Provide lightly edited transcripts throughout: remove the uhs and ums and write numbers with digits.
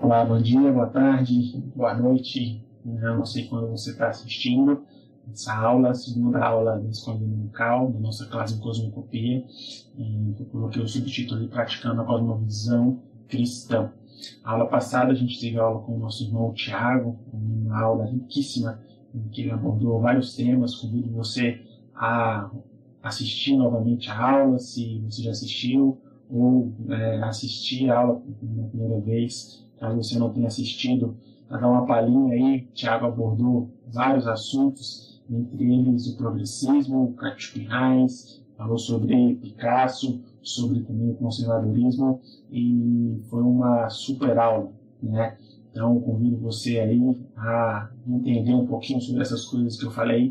Olá, bom dia, boa tarde, boa noite. Eu não sei quando você está assistindo essa aula, a segunda aula da Escola Dominical, da nossa classe de Cosmocopia. Eu coloquei o subtítulo de Praticando a Cosmovisão Cristã. A aula passada a gente teve aula com o nosso irmão Tiago, uma aula riquíssima, em que ele abordou vários temas. Convido você a assistir novamente a aula, se você já assistiu, ou assistir a aula pela primeira vez. Caso você não tenha assistido, para dar uma palhinha aí, o Tiago abordou vários assuntos, entre eles o progressismo, o Crítico Heinz, falou sobre Picasso, sobre também o conservadorismo, e foi uma super aula, né? Então, convido você aí a entender um pouquinho sobre essas coisas que eu falei.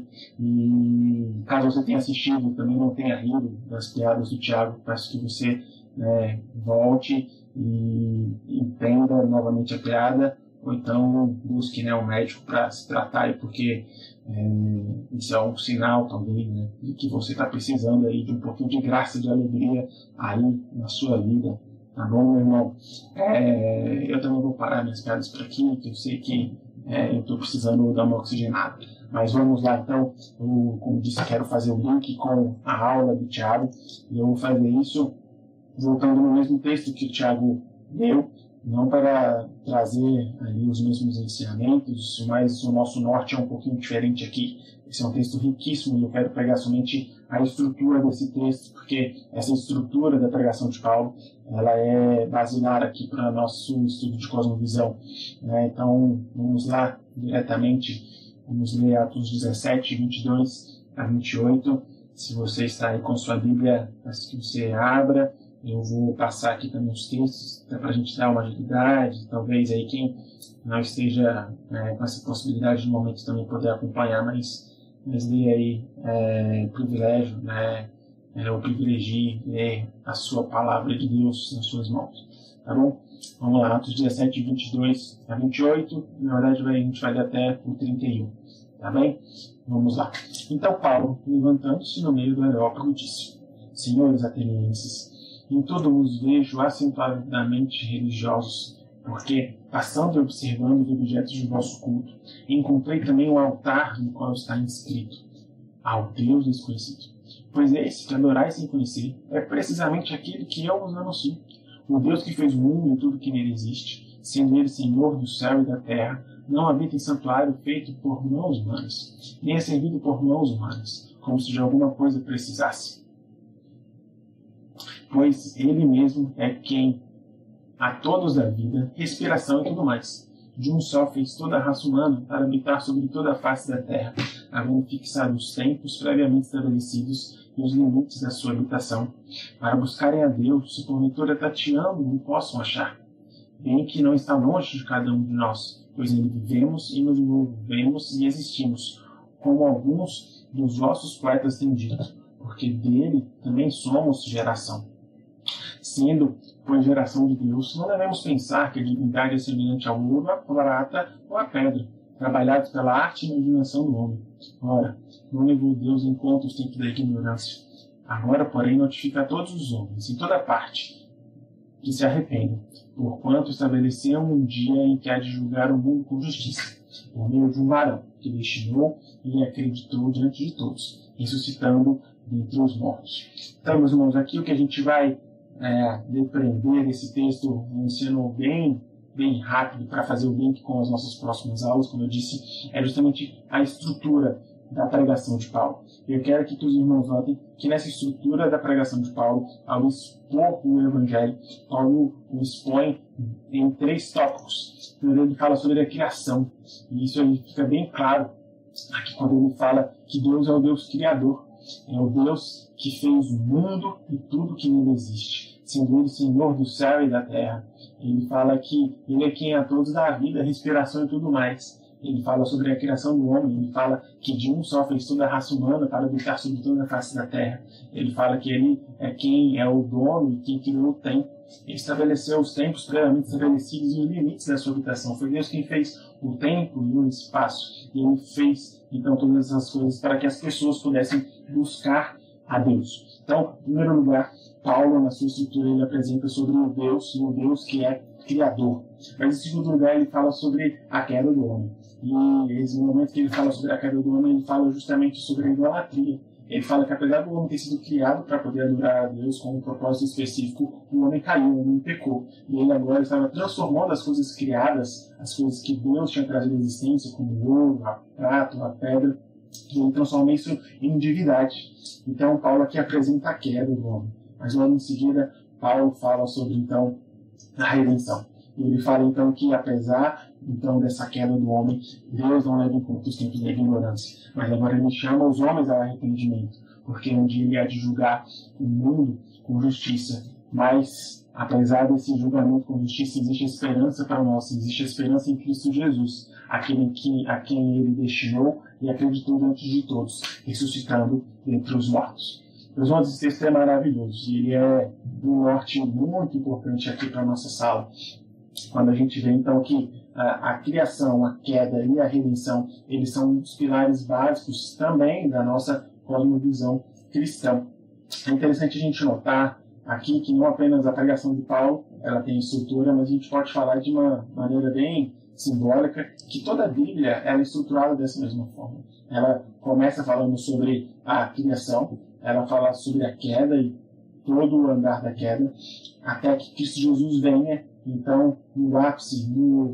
E caso você tenha assistido e também não tenha rido das piadas do Tiago, peço que você volte e entenda novamente a piada, ou então busque um médico para se tratar, porque isso é um sinal talvez, de que você está precisando aí de um pouquinho de graça, de alegria aí na sua vida. Tá bom, meu irmão? Eu também vou parar minhas piadas por aqui, que eu sei que eu estou precisando dar uma oxigenada. Mas vamos lá, então. Eu, como disse, quero fazer o link com a aula do Tiago, e eu vou fazer isso voltando no mesmo texto que o Tiago deu, não para trazer ali os mesmos ensinamentos, mas o nosso norte é um pouquinho diferente aqui. Esse é um texto riquíssimo e eu quero pegar somente a estrutura desse texto, porque essa estrutura da pregação de Paulo, ela é basilar aqui para nosso estudo de cosmovisão. Então, vamos lá diretamente, vamos ler Atos 17, 22 a 28. Se você está aí com sua Bíblia, peço que você abra. Eu vou passar aqui também os textos, para a gente dar uma agilidade, talvez aí quem não esteja com essa possibilidade no momento também poder acompanhar, mas dê aí privilégio, eu privilegie ler a sua palavra de Deus nas suas mãos, tá bom? Vamos lá, Atos 17, 22 a 28, na verdade a gente vai ler até o 31, tá bem? Vamos lá. Então Paulo, levantando-se no meio do Areópago, disse: Senhores atenienses, em tudo vos vejo acentuadamente religiosos, porque, passando e observando os objetos de vosso culto, encontrei também um altar no qual está inscrito: ao Deus desconhecido. Pois esse que adorais sem conhecer é precisamente aquele que eu vos anuncio, o Deus que fez o mundo e tudo que nele existe, sendo ele Senhor do céu e da terra, não habita em santuário feito por mãos humanas, nem é servido por mãos humanas, como se de alguma coisa precisasse. Pois ele mesmo é quem a todos dá vida, respiração e tudo mais. De um só fez toda a raça humana para habitar sobre toda a face da terra, havendo fixado os tempos previamente estabelecidos e os limites da sua habitação, para buscarem a Deus, se porventura tateando o possam achar. Bem que não está longe de cada um de nós, pois nele vivemos e nos movemos e existimos, como alguns dos vossos poetas têm dito, porque dele também somos geração. Sendo, pois, geração de Deus, não devemos pensar que a divindade é semelhante ao ouro, à prata ou à pedra, trabalhados pela arte e imaginação do homem. Ora, não levou Deus em conta os tempos da ignorância. Agora, porém, notifica a todos os homens, em toda parte, que se arrependam, porquanto estabeleceu um dia em que há de julgar o mundo com justiça, por meio de um varão, que destinou e acreditou diante de todos, ressuscitando dentre os mortos. Então, meus irmãos, aqui o que a gente vai depreender desse texto, um ensino bem rápido para fazer o link com as nossas próximas aulas, como eu disse, é justamente a estrutura da pregação de Paulo. Eu quero que os irmãos notem que nessa estrutura da pregação de Paulo, ao expor o Evangelho, Paulo o expõe em 3 tópicos. Primeiro ele fala sobre a criação, e isso aí fica bem claro aqui quando ele fala que Deus é o Deus criador. É o Deus que fez o mundo e tudo que nele existe, sendo ele Senhor do céu e da terra. Ele fala que ele é quem a todos dá a vida, a respiração e tudo mais. Ele fala sobre a criação do homem, ele fala que de um só fez toda a raça humana para habitar sobre toda a face da terra. Ele fala que ele é quem é o dono e quem criou o tempo. Ele estabeleceu os tempos previamente estabelecidos e os limites da sua habitação. Foi Deus quem fez o tempo e o espaço. E ele fez, então, todas essas coisas para que as pessoas pudessem buscar a Deus. Então, em primeiro lugar, Paulo, na sua estrutura, ele apresenta sobre o Deus que é criador. Mas, em segundo lugar, ele fala sobre a queda do homem. E esse momento que ele fala sobre a queda do homem, ele fala justamente sobre a idolatria. Ele fala que apesar do homem ter sido criado para poder adorar a Deus com um propósito específico, o homem caiu, o homem pecou. E ele agora estava transformando as coisas criadas, as coisas que Deus tinha trazido à existência, como o ouro, a prata, a pedra, e ele transforma isso em divindade. Então, Paulo aqui apresenta a queda do homem. Mas logo em seguida, Paulo fala sobre, então, a redenção. E ele fala, então, que apesar então dessa queda do homem, Deus não leva em conta os tempos da ignorância. Mas agora ele chama os homens ao arrependimento, porque um dia ele há de julgar o mundo com justiça. Mas, apesar desse julgamento com justiça, existe esperança para nós, existe esperança em Cristo Jesus, a quem ele destinou e acreditou diante de todos, ressuscitando dentre os mortos. Meus irmãos, esse texto é maravilhoso e ele é um norte muito importante aqui para a nossa sala. Quando a gente vê, então, que a criação, a queda e a redenção, eles são um dos pilares básicos também da nossa cosmovisão cristã. É interessante a gente notar aqui que não apenas a pregação de Paulo ela tem estrutura, mas a gente pode falar de uma maneira bem simbólica que toda a Bíblia ela é estruturada dessa mesma forma. Ela começa falando sobre a criação, ela fala sobre a queda e todo o andar da queda, até que Cristo Jesus venha, então, no ápice,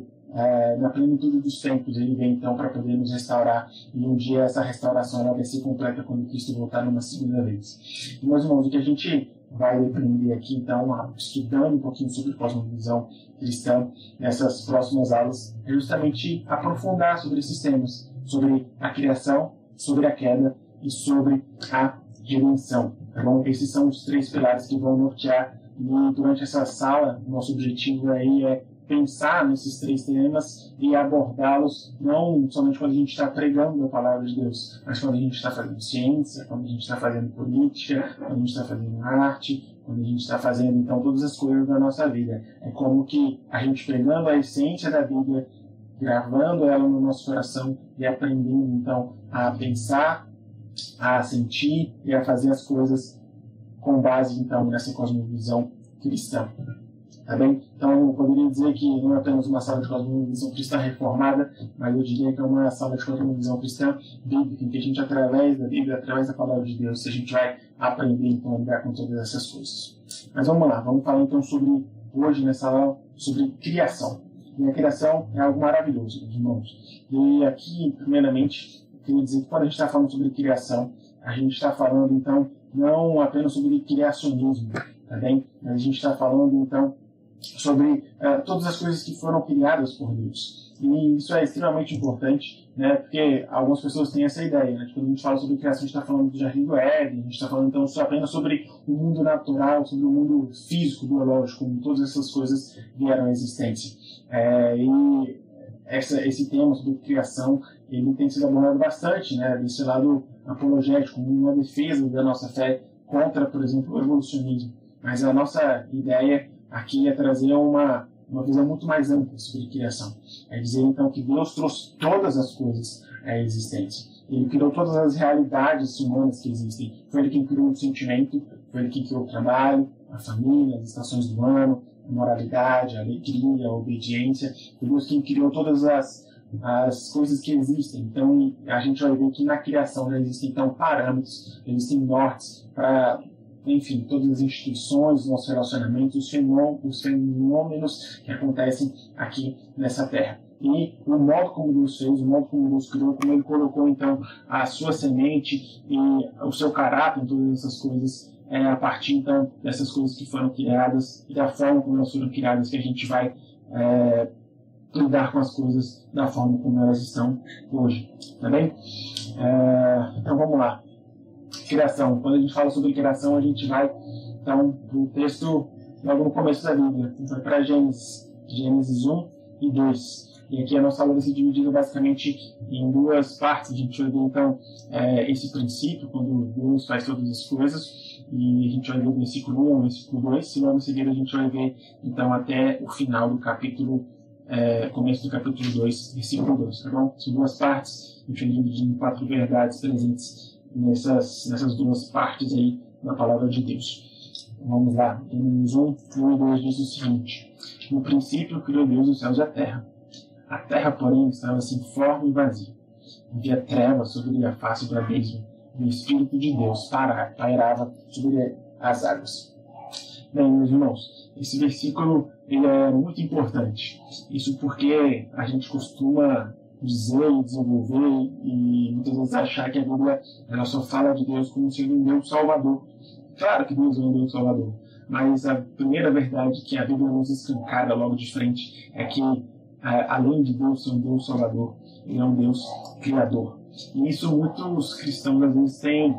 na plenitude dos tempos, ele vem então para poder nos restaurar, e um dia essa restauração ela vai ser completa quando Cristo voltar numa segunda vez. E, meus irmãos, o que a gente vai aprender aqui, então, estudando um pouquinho sobre cosmovisão cristã, nessas próximas aulas, é justamente aprofundar sobre esses temas, sobre a criação, sobre a queda e sobre a redenção. Tá bom? Esses são os três pilares que vão nortear, e durante essa sala, nosso objetivo aí é pensar nesses três temas e abordá-los não somente quando a gente está pregando a palavra de Deus, mas quando a gente está fazendo ciência, quando a gente está fazendo política, quando a gente está fazendo arte, quando a gente está fazendo, então, todas as coisas da nossa vida. É como que a gente pegando a essência da Bíblia, gravando ela no nosso coração e aprendendo, então, a pensar, a sentir e a fazer as coisas com base, então, nessa cosmovisão cristã. Tá bem? Então, eu poderia dizer que não é apenas uma sala de cosmovisão cristã reformada, mas eu diria que é uma sala de cosmovisão cristã bíblica, em que a gente, através da Bíblia, através da palavra de Deus, a gente vai aprender, então, a lidar com todas essas coisas. Mas vamos lá, vamos falar, então, sobre, hoje, nessa aula, sobre criação. E a criação é algo maravilhoso, meus irmãos. E aqui, primeiramente, eu queria dizer que quando a gente está falando sobre criação, a gente está falando, então, não apenas sobre criacionismo, tá bem? Mas a gente está falando, então, sobre todas as coisas que foram criadas por Deus. E isso é extremamente importante, né? Porque algumas pessoas têm essa ideia, né? Quando a gente fala sobre criação, a gente está falando do Jardim do Éden, a gente está falando, então, apenas sobre o mundo natural, sobre o mundo físico, biológico, como todas essas coisas vieram à existência. E esse tema sobre criação, ele tem sido abordado bastante, né? Desse lado apologético, como uma defesa da nossa fé contra, por exemplo, o evolucionismo. Mas a nossa ideia aqui é trazer uma visão muito mais ampla sobre criação. É dizer, então, que Deus trouxe todas as coisas à existência. Ele criou todas as realidades humanas que existem. Foi Ele quem criou o sentimento, foi Ele quem criou o trabalho, a família, as estações do ano, a moralidade, a alegria, a obediência. Foi Deus quem criou todas as coisas que existem. Então, a gente vai ver que na criação já existem, então, parâmetros, existem nortes para, enfim, todas as instituições, os nossos relacionamentos, os fenômenos que acontecem aqui nessa terra. E o modo como Deus fez, o modo como Deus criou, como Ele colocou, então, a sua semente e o seu caráter em todas essas coisas, a partir, então, dessas coisas que foram criadas e da forma como elas foram criadas, que a gente vai lidar com as coisas da forma como elas estão hoje. Tá bem? Então, vamos lá. Criação. Quando a gente fala sobre criação, a gente vai, então, para o texto logo no começo da Bíblia. Então, para Gênesis 1 e 2. E aqui a nossa aula vai ser dividida basicamente em duas partes. A gente vai ver, então, esse princípio, quando Deus faz todas as coisas, e a gente vai ver o versículo 1 e o versículo 2, e logo em seguida a gente vai ver, então, até o final do capítulo, começo do capítulo 2, versículo 2, tá bom? São duas partes, a gente vai dividir em 4 verdades presentes nessas duas partes aí da palavra de Deus. Vamos lá, Gênesis 1, 1 e 2 diz o seguinte: no princípio criou Deus os céus e a terra. A terra, porém, estava sem forma e vazia. Havia trevas sobre a face do abismo, e o Espírito de Deus pairava sobre as águas. Bem, meus irmãos, esse versículo ele é muito importante. Isso porque a gente costuma dizer e desenvolver e muitas vezes achar que a Bíblia ela só fala de Deus como sendo um Deus salvador. Claro que Deus é um Deus salvador, mas a primeira verdade que a Bíblia nos escancara logo de frente é que, além de Deus ser um Deus salvador, ele é um Deus criador. E isso muitos cristãos às vezes têm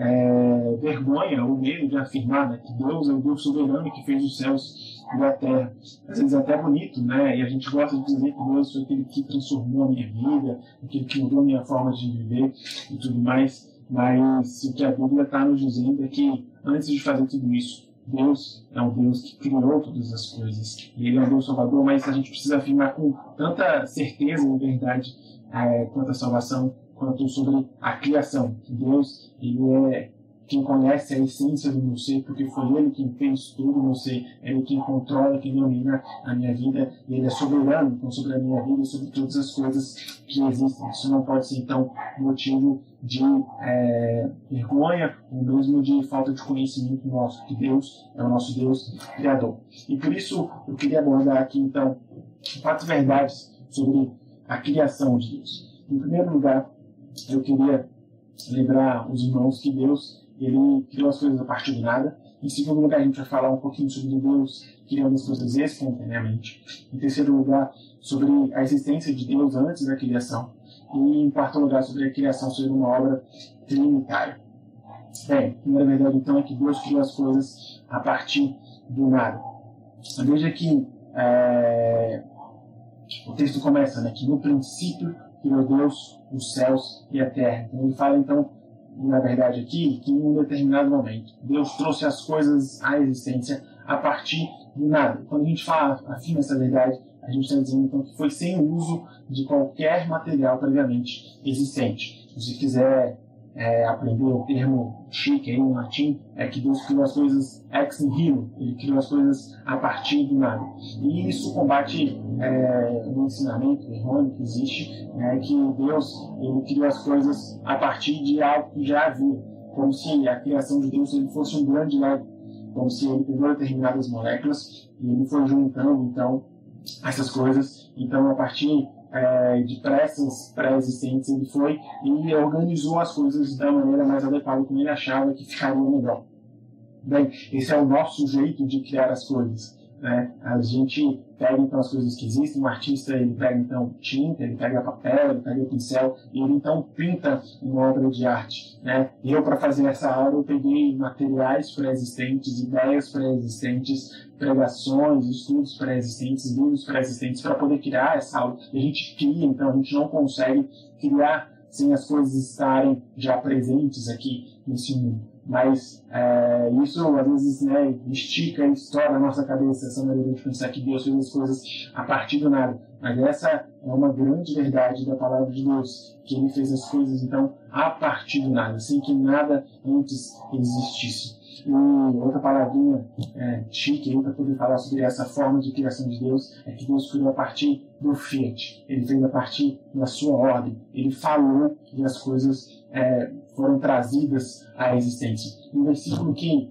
vergonha ou medo de afirmar, né, que Deus é o Deus soberano que fez os céus e a terra. Às vezes até bonito, né? E a gente gosta de dizer que Deus foi aquele que transformou a minha vida, aquele que mudou a minha forma de viver e tudo mais. Mas o que a Bíblia está nos dizendo é que, antes de fazer tudo isso, Deus é um Deus que criou todas as coisas. E Ele é um Deus salvador, mas a gente precisa afirmar com tanta certeza e verdade quanto à salvação, quanto sobre a criação. Deus, Ele é quem conhece a essência do meu ser, porque foi Ele quem fez tudo no meu ser, Ele quem controla, quem domina a minha vida, e Ele é soberano então, sobre a minha vida e sobre todas as coisas que existem. Isso não pode ser, então, motivo de vergonha ou mesmo de falta de conhecimento nosso, que Deus é o nosso Deus criador. E por isso eu queria abordar aqui, então, 4 verdades sobre a criação de Deus. Em primeiro lugar, eu queria lembrar os irmãos que Deus ele criou as coisas a partir do nada. Em segundo lugar, a gente vai falar um pouquinho sobre Deus criando as coisas espontaneamente. Em terceiro lugar, sobre a existência de Deus antes da criação. E em quarto lugar, sobre a criação ser uma obra trinitária. Bem, a primeira verdade então é que Deus criou as coisas a partir do nada. Veja que o texto começa, né, que no princípio criou Deus os céus e a terra. Então ele fala então, na verdade aqui, que em um determinado momento Deus trouxe as coisas à existência a partir do nada. Quando a gente afirma essa verdade, a gente está dizendo então que foi sem o uso de qualquer material previamente existente. Se você quiser aprender o termo chique aí no latim, é que Deus criou as coisas ex nihilo, Ele criou as coisas a partir do nada. E isso combate o ensinamento errôneo que existe, que Deus ele criou as coisas a partir de algo que já havia, como se a criação de Deus ele fosse um grande Lego, como se Ele pegou determinadas moléculas e Ele foi juntando então essas coisas. Então, a partir de peças pré-existentes, ele foi e organizou as coisas da maneira mais adequada, como ele achava que ficaria melhor. Bem, esse é o nosso jeito de criar as coisas, né? A gente pega então as coisas que existem, o artista ele pega então tinta, ele pega papel, ele pega pincel e ele então pinta uma obra de arte, né? Eu, para fazer essa aula, eu peguei materiais pré-existentes, ideias pré-existentes, pregações, estudos pré-existentes, livros pré-existentes para poder criar essa aula. E a gente cria, então a gente não consegue criar sem as coisas estarem já presentes aqui nesse mundo. Mas isso às vezes estica e estoura a nossa cabeça, essa maneira de pensar que Deus fez as coisas a partir do nada. Mas essa é uma grande verdade da palavra de Deus, que Ele fez as coisas então a partir do nada, sem que nada antes existisse. E outra palavrinha chique para poder falar sobre essa forma de criação de Deus é que Deus criou a partir do fiat. Ele fez a partir da sua ordem. Ele falou e as coisas foram trazidas à existência. Um versículo que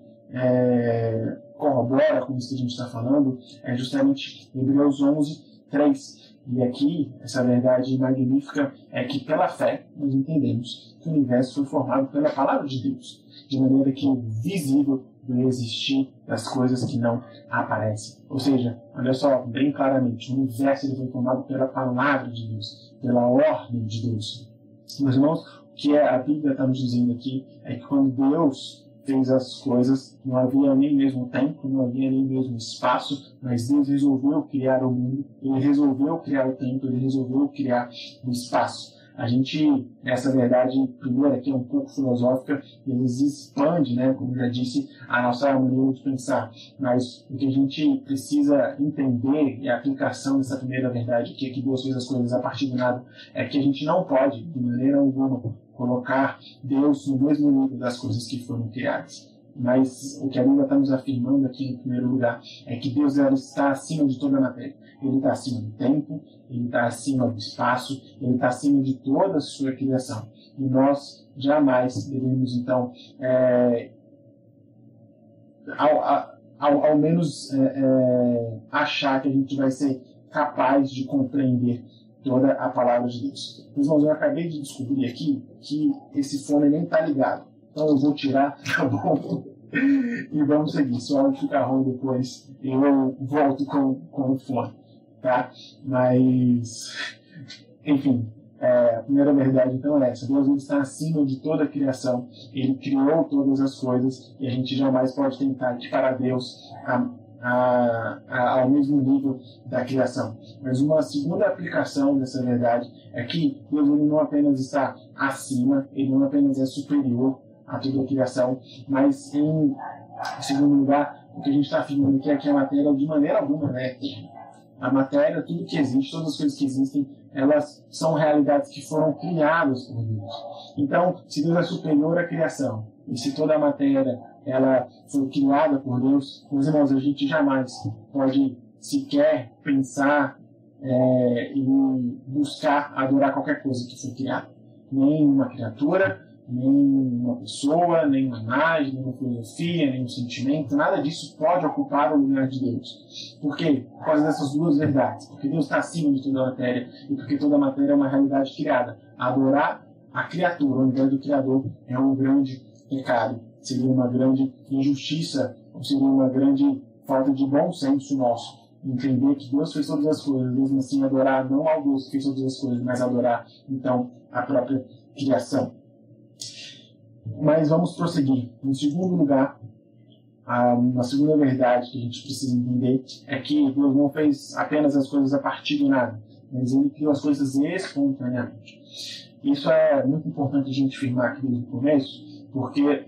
corrobora com isso que a gente está falando é justamente Hebreus 11, 3. E aqui, essa verdade magnífica é que pela fé nós entendemos que o universo foi formado pela palavra de Deus, de maneira que o visível deve existir das coisas que não aparecem. Ou seja, olha só, bem claramente, o universo ele foi formado pela palavra de Deus, pela ordem de Deus. Meus irmãos, o que a Bíblia está nos dizendo aqui é que quando Deus fez as coisas, não havia nem mesmo tempo, não havia nem mesmo espaço, mas Deus resolveu criar o mundo, Ele resolveu criar o tempo, Ele resolveu criar o espaço. A gente, essa verdade primeira aqui é um pouco filosófica, e eles expande, né, como eu já disse, a nossa maneira de pensar. Mas o que a gente precisa entender, e a aplicação dessa primeira verdade aqui, é que Deus fez as coisas a partir do nada, é que a gente não pode, de maneira alguma, colocar Deus no mesmo nível das coisas que foram criadas. Mas o que a Bíblia está nos afirmando aqui, em primeiro lugar, é que Deus está acima de toda a matéria. Ele está acima do tempo, ele está acima do espaço, ele está acima de toda a sua criação. E nós jamais devemos, então, ao menos achar que a gente vai ser capaz de compreender toda a palavra de Deus. Meus irmãos, eu acabei de descobrir aqui que esse fone nem está ligado. Então eu vou tirar, tá bom? E vamos seguir. Se o áudio ficar ruim depois, eu volto com o fone, tá? Mas, enfim, a primeira verdade então é essa. Deus está acima de toda a criação. Ele criou todas as coisas e a gente jamais pode tentar equiparar Deus ao mesmo nível da criação. Mas uma segunda aplicação dessa verdade é que Deus ele não apenas está acima, ele não apenas é superior a toda a criação, mas em segundo lugar, o que a gente está afirmando aqui é que a matéria de maneira alguma não é eterna. A matéria, tudo que existe, todas as coisas que existem, elas são realidades que foram criadas por Deus. Então, se Deus é superior à criação, e se toda a matéria ela foi criada por Deus, meus irmãos, a gente jamais pode sequer pensar e buscar adorar qualquer coisa que foi criada. Nem uma criatura, nem uma pessoa, nem uma imagem, nem uma filosofia, nem um sentimento, nada disso pode ocupar o lugar de Deus. Por quê? Por causa dessas duas verdades. Porque Deus está acima de toda a matéria e porque toda a matéria é uma realidade criada. Adorar a criatura, ao invés do Criador, é um grande pecado. Seria uma grande injustiça, ou seria uma grande falta de bom senso nosso. Entender que Deus fez todas as coisas, mesmo assim adorar não ao Deus que fez todas as coisas, mas adorar, então, a própria criação. Mas vamos prosseguir. Em segundo lugar, uma segunda verdade que a gente precisa entender é que Deus não fez apenas as coisas a partir do nada, mas Ele criou as coisas espontaneamente. Isso é muito importante a gente afirmar aqui desde o começo, porque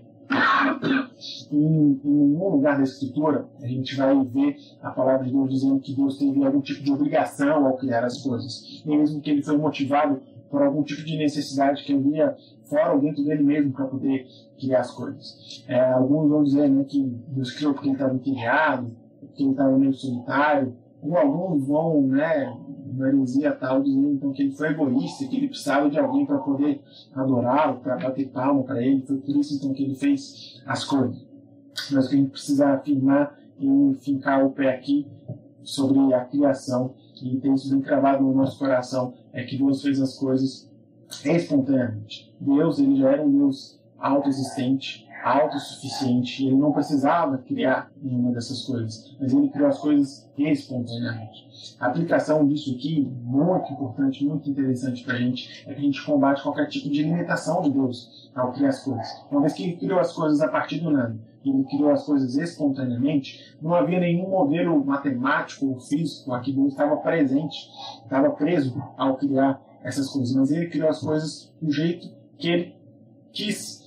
em nenhum lugar da Escritura a gente vai ver a palavra de Deus dizendo que Deus teve algum tipo de obrigação ao criar as coisas, nem mesmo que Ele foi motivado por algum tipo de necessidade que havia fora ou dentro dele mesmo para poder criar as coisas. Alguns vão dizer, né, que Deus criou porque ele estava criado, porque ele estava meio solitário, ou alguns vão, né, na heresia tal, dizendo então que ele foi egoísta, que ele precisava de alguém para poder adorá-lo, para bater palma para ele, foi por isso então que ele fez as coisas. Mas o que a gente precisa afirmar e fincar o pé aqui sobre a criação e ter isso bem cravado no nosso coração é que Deus fez as coisas espontaneamente. Deus, ele já era um Deus autoexistente, autossuficiente, ele não precisava criar nenhuma dessas coisas, mas ele criou as coisas espontaneamente. A aplicação disso aqui, muito importante, muito interessante para a gente, é que a gente combate qualquer tipo de limitação de Deus ao criar as coisas. Uma vez que ele criou as coisas a partir do nada, ele criou as coisas espontaneamente, não havia nenhum modelo matemático ou físico a que Deus estava presente, estava preso ao criar essas coisas, mas ele criou as coisas do jeito que ele quis.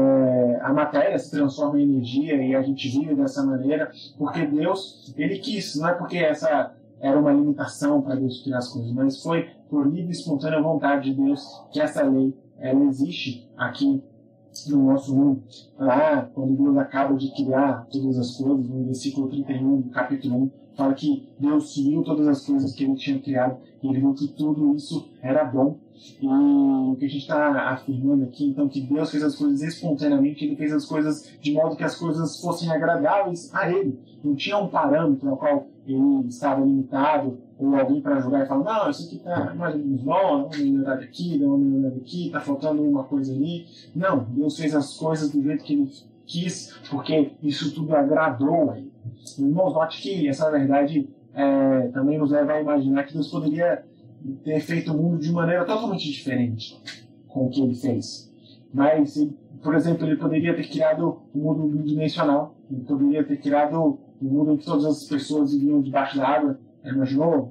A matéria se transforma em energia e a gente vive dessa maneira porque Deus, ele quis, não é porque essa era uma limitação para Deus criar as coisas, mas foi por livre e espontânea vontade de Deus que essa lei ela existe aqui no nosso mundo. Lá, quando Deus acaba de criar todas as coisas, no versículo 31 do capítulo 1, fala que Deus viu todas as coisas que ele tinha criado e ele viu que tudo isso era bom. E o que a gente está afirmando aqui, então, que Deus fez as coisas espontaneamente, ele fez as coisas de modo que as coisas fossem agradáveis a ele. Não tinha um parâmetro ao qual ele estava limitado, ou alguém para julgar e falar, não, isso aqui está mais ou menos bom, dá uma melhorada aqui, dá uma melhorada aqui, está faltando uma coisa ali. Não, Deus fez as coisas do jeito que ele quis, porque isso tudo agradou a ele. Irmãos, note que essa verdade também nos leva a imaginar que Deus poderia ter feito o mundo de maneira totalmente diferente com o que ele fez. Mas, por exemplo, ele poderia ter criado um mundo bidimensional, ele poderia ter criado um mundo em que todas as pessoas viviam debaixo da água. Imaginou?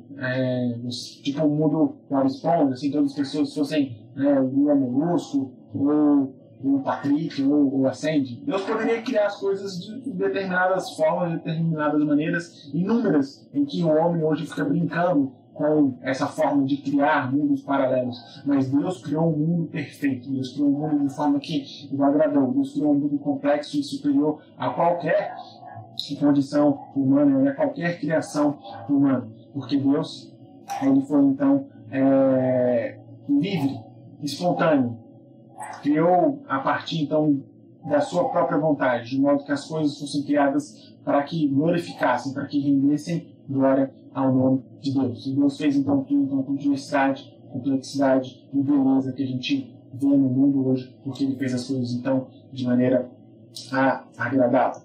Tipo um mundo Bob Esponja, assim, todas as pessoas fossem o Elon Musk, ou o Patrick, ou a Sandy. Deus poderia criar as coisas de determinadas formas, de determinadas maneiras, inúmeras, em que o homem hoje fica brincando com essa forma de criar mundos paralelos, mas Deus criou um mundo perfeito, Deus criou um mundo de forma que o agradou, Deus criou um mundo complexo e superior a qualquer condição humana, a qualquer criação humana, porque Deus ele foi então livre, espontâneo, criou a partir então da sua própria vontade, de modo que as coisas fossem criadas para que glorificassem, para que rendessem glória ao nome de Deus. E Deus fez então tudo então, com diversidade, complexidade e beleza que a gente vê no mundo hoje, porque Ele fez as coisas então de maneira agradável.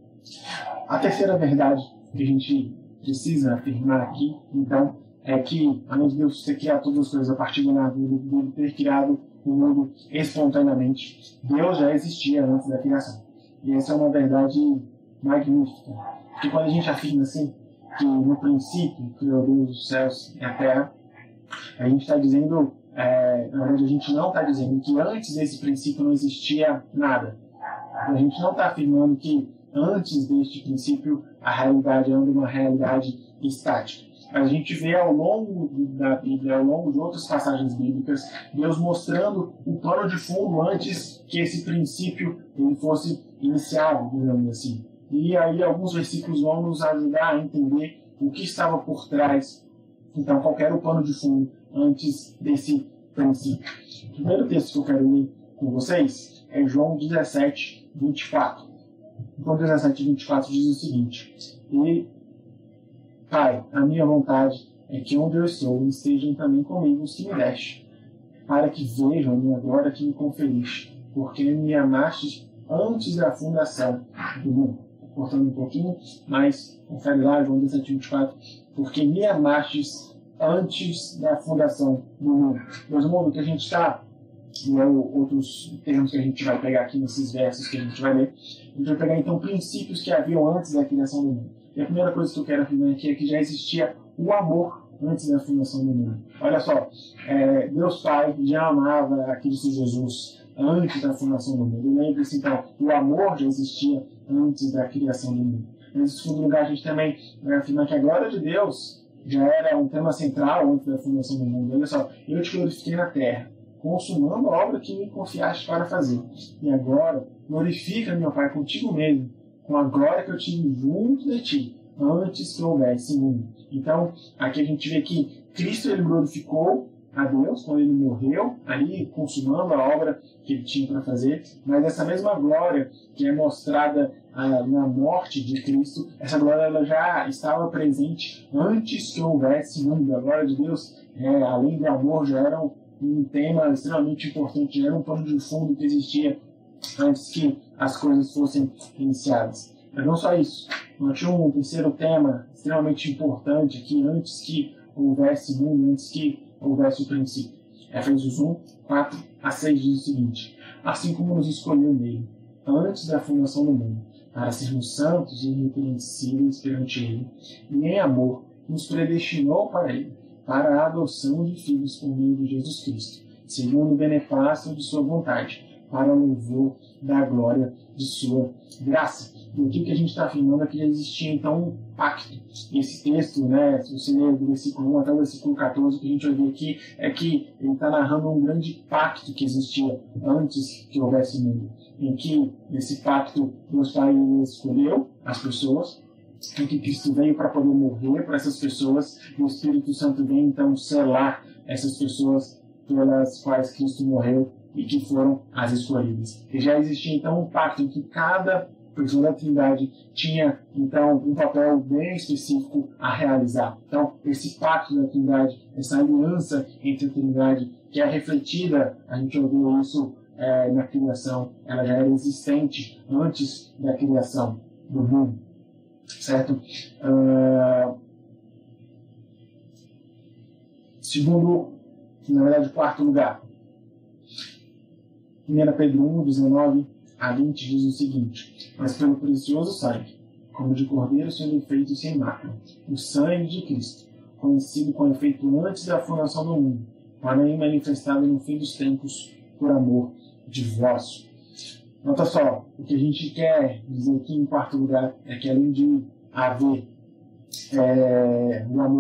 A terceira verdade que a gente precisa afirmar aqui, então, é que, além de Deus ter criado todas as coisas a partir do nada, dele ter criado o mundo espontaneamente, Deus já existia antes da criação. E essa é uma verdade magnífica. Porque quando a gente afirma assim, que no princípio criou Deus os céus e a terra, a gente está dizendo, na verdade a gente não está dizendo que antes desse princípio não existia nada. A gente não está afirmando que antes deste princípio a realidade é uma realidade estática. Mas a gente vê ao longo da Bíblia, ao longo de outras passagens bíblicas, Deus mostrando o plano de fundo antes que esse princípio ele fosse iniciado, digamos assim. E aí alguns versículos vão nos ajudar a entender o que estava por trás. Então, qual era o plano de fundo antes desse princípio. O primeiro texto que eu quero ler com vocês é João 17, 24. João 17, 24 diz o seguinte: E, Pai, a minha vontade é que onde eu estou estejam também comigo os que me deste, para que vejam a minha glória que me conferiste, porque me amaste antes da fundação do mundo. Cortando um pouquinho, mas confere lá, João 17, 24, porque me amastes antes da fundação do mundo. Meus irmãos, o que a gente está, e outros termos que a gente vai pegar aqui nesses versos que a gente vai ler, a gente vai pegar então princípios que haviam antes da criação do mundo. E a primeira coisa que eu quero afirmar aqui é que já existia o amor antes da fundação do mundo. Olha só, Deus Pai já amava a Cristo Jesus antes da fundação do mundo. Lembre-se então, o amor já existia antes da criação do mundo. Mas, em segundo lugar, a gente também vai afirmar que a glória de Deus já era um tema central antes da fundação do mundo. Olha só, eu te glorifiquei na terra, consumando a obra que me confiaste para fazer. E agora, glorifica, meu Pai, contigo mesmo, com a glória que eu tive junto de ti, antes que houvesse mundo. Então, aqui a gente vê que Cristo ele glorificou a Deus quando ele morreu, ali consumando a obra que ele tinha para fazer, mas essa mesma glória que é mostrada na morte de Cristo, essa glória ela já estava presente antes que houvesse mundo. A glória de Deus, além do amor, já era um tema extremamente importante, já era um pano de fundo que existia antes que as coisas fossem iniciadas. Mas não só isso, nós tínhamos um terceiro tema extremamente importante aqui, antes que houvesse mundo, antes que houvesse o princípio. Efésios 1, 4 a 6 diz o seguinte: assim como nos escolheu nele, antes da fundação do mundo, para sermos santos e irrepreensíveis perante ele, e em amor nos predestinou para ele, para a adoção de filhos por meio de Jesus Cristo, segundo o beneplácito de sua vontade, para o louvor da glória de sua graça. E aqui que a gente está afirmando é que já existia então um pacto. E esse texto, se você ler do versículo 1 até o versículo 14, o que a gente vai ver aqui é que ele está narrando um grande pacto que existia antes que houvesse mundo. Em que esse pacto Deus Pai escolheu as pessoas, em que Cristo veio para poder morrer para essas pessoas, e o Espírito Santo vem então selar essas pessoas pelas quais Cristo morreu e que foram as escolhidas. E já existia então um pacto em que cada pessoa da Trindade tinha então um papel bem específico a realizar. Então, esse pacto da Trindade, essa aliança entre a Trindade, que é refletida, a gente ouviu isso na criação, ela já era existente antes da criação do mundo. Certo? Segundo, na verdade, quarto lugar, 1 Pedro 1, 19 a 20 diz o seguinte: mas pelo precioso sangue, como de cordeiro sendo feito sem mácula, o sangue de Cristo, conhecido com efeito antes da fundação do mundo, para ele manifestado no fim dos tempos, por amor de vós. Nota só, o que a gente quer dizer aqui em quarto lugar é que além de haver o amor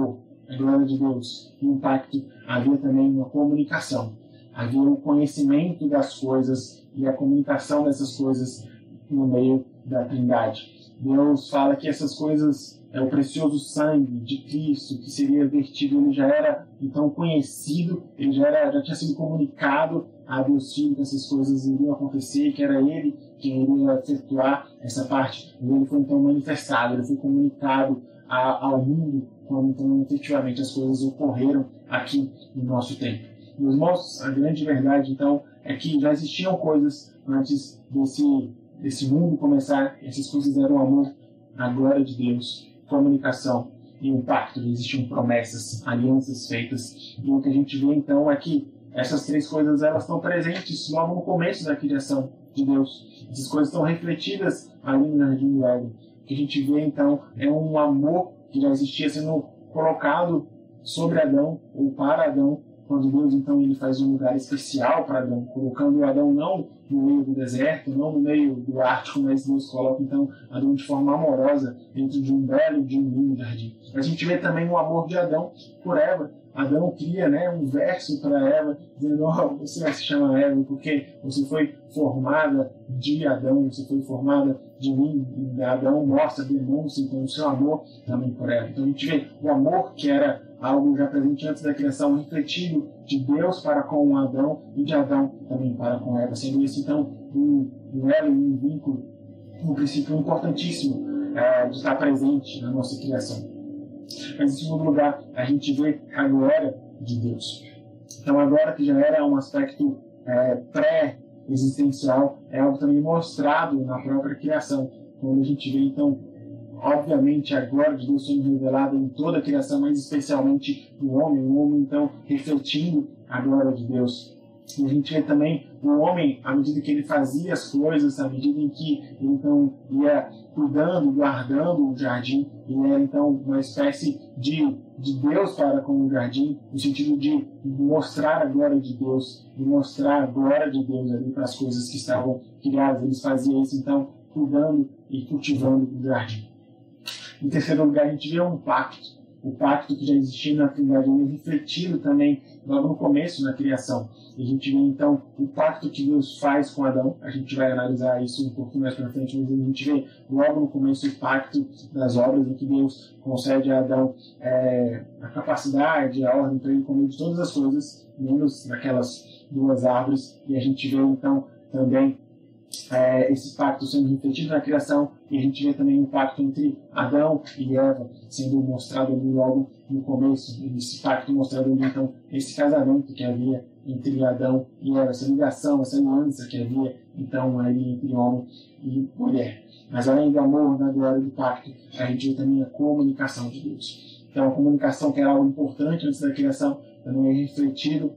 a glória de Deus e o pacto, havia também uma comunicação. Havia o conhecimento das coisas e a comunicação dessas coisas no meio da Trindade. Deus fala que essas coisas, o precioso sangue de Cristo que seria vertido, ele já era então conhecido, ele já tinha sido comunicado a Deus Filho que essas coisas iriam acontecer, que era ele quem iria efetuar essa parte. E ele foi então manifestado, ele foi comunicado ao mundo quando então efetivamente as coisas ocorreram aqui no nosso tempo. Meus irmãos, a grande verdade então é que já existiam coisas antes desse mundo começar. Essas coisas eram o amor, a glória de Deus, comunicação e um pacto. Existiam promessas, alianças feitas. E o que a gente vê então é que essas três coisas elas estão presentes logo no começo da criação de Deus. Essas coisas estão refletidas ali no Jardim do Éden. O que a gente vê então é um amor que já existia sendo colocado sobre Adão ou para Adão, quando Deus então ele faz um lugar especial para Adão, colocando Adão não no meio do deserto, não no meio do Ártico, mas Deus coloca então Adão de forma amorosa dentro de um belo, de um lindo jardim. A gente vê também o amor de Adão por Eva. Adão cria, um verso para Eva, dizendo: oh, você vai se chamar Eva porque você foi formada de Adão, você foi formada de mim. E Adão mostra, demonstra então o seu amor também por Eva. Então a gente vê o amor que era algo já presente antes da criação, refletido de Deus para com Adão e de Adão também para com Eva, sendo esse então um elo e um vínculo, um princípio importantíssimo de estar presente na nossa criação. Mas em segundo lugar, a gente vê a glória de Deus. Então a glória, que já era um aspecto pré-existencial, é algo também mostrado na própria criação, quando a gente vê então obviamente a glória de Deus sendo revelada em toda a criação, mas especialmente no homem, o homem então refletindo a glória de Deus. E a gente vê também o homem, à medida que ele fazia as coisas, à medida em que ele então ia cuidando, guardando o jardim, ele era então uma espécie de Deus para com o jardim, no sentido de mostrar a glória de Deus, de mostrar a glória de Deus ali para as coisas que estavam criadas. Eles faziam isso então cuidando e cultivando o jardim. Em terceiro lugar, a gente vê um pacto. O pacto que já existia na Trindade, ele é refletido também logo no começo da criação. E a gente vê então o pacto que Deus faz com Adão. A gente vai analisar isso um pouquinho mais para frente, mas a gente vê logo no começo o pacto das obras, em que Deus concede a Adão a capacidade, a ordem para ele comer de todas as coisas, menos daquelas duas árvores. E a gente vê então também esse pacto sendo refletido na criação, e a gente vê também o pacto entre Adão e Eva sendo mostrado ali logo no começo. Esse pacto mostrado ali então esse casamento que havia entre Adão e Eva, essa ligação, essa aliança que havia então ali entre homem e mulher. Mas além do amor, da glória do pacto, a gente vê também a comunicação de Deus. Então a comunicação, que era algo importante antes da criação, também é refletido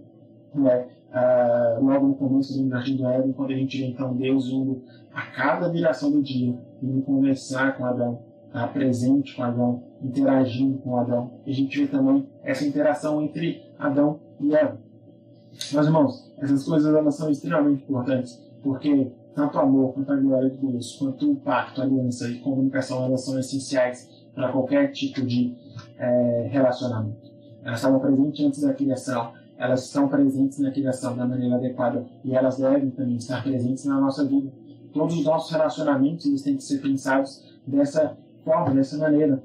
logo no começo do Jardim do Éden, quando a gente vê então Deus indo a cada viração do dia, indo conversar com Adão, estar presente com Adão, interagindo com Adão. E a gente vê também essa interação entre Adão e Eva. Meus irmãos, essas coisas elas são extremamente importantes, porque tanto o amor, quanto a glória de Deus, quanto o pacto, a aliança e comunicação, elas são essenciais para qualquer tipo de relacionamento. Elas estavam presentes antes da criação, elas estão presentes na criação da maneira adequada, e elas devem também estar presentes na nossa vida. Todos os nossos relacionamentos eles têm que ser pensados dessa forma, dessa maneira.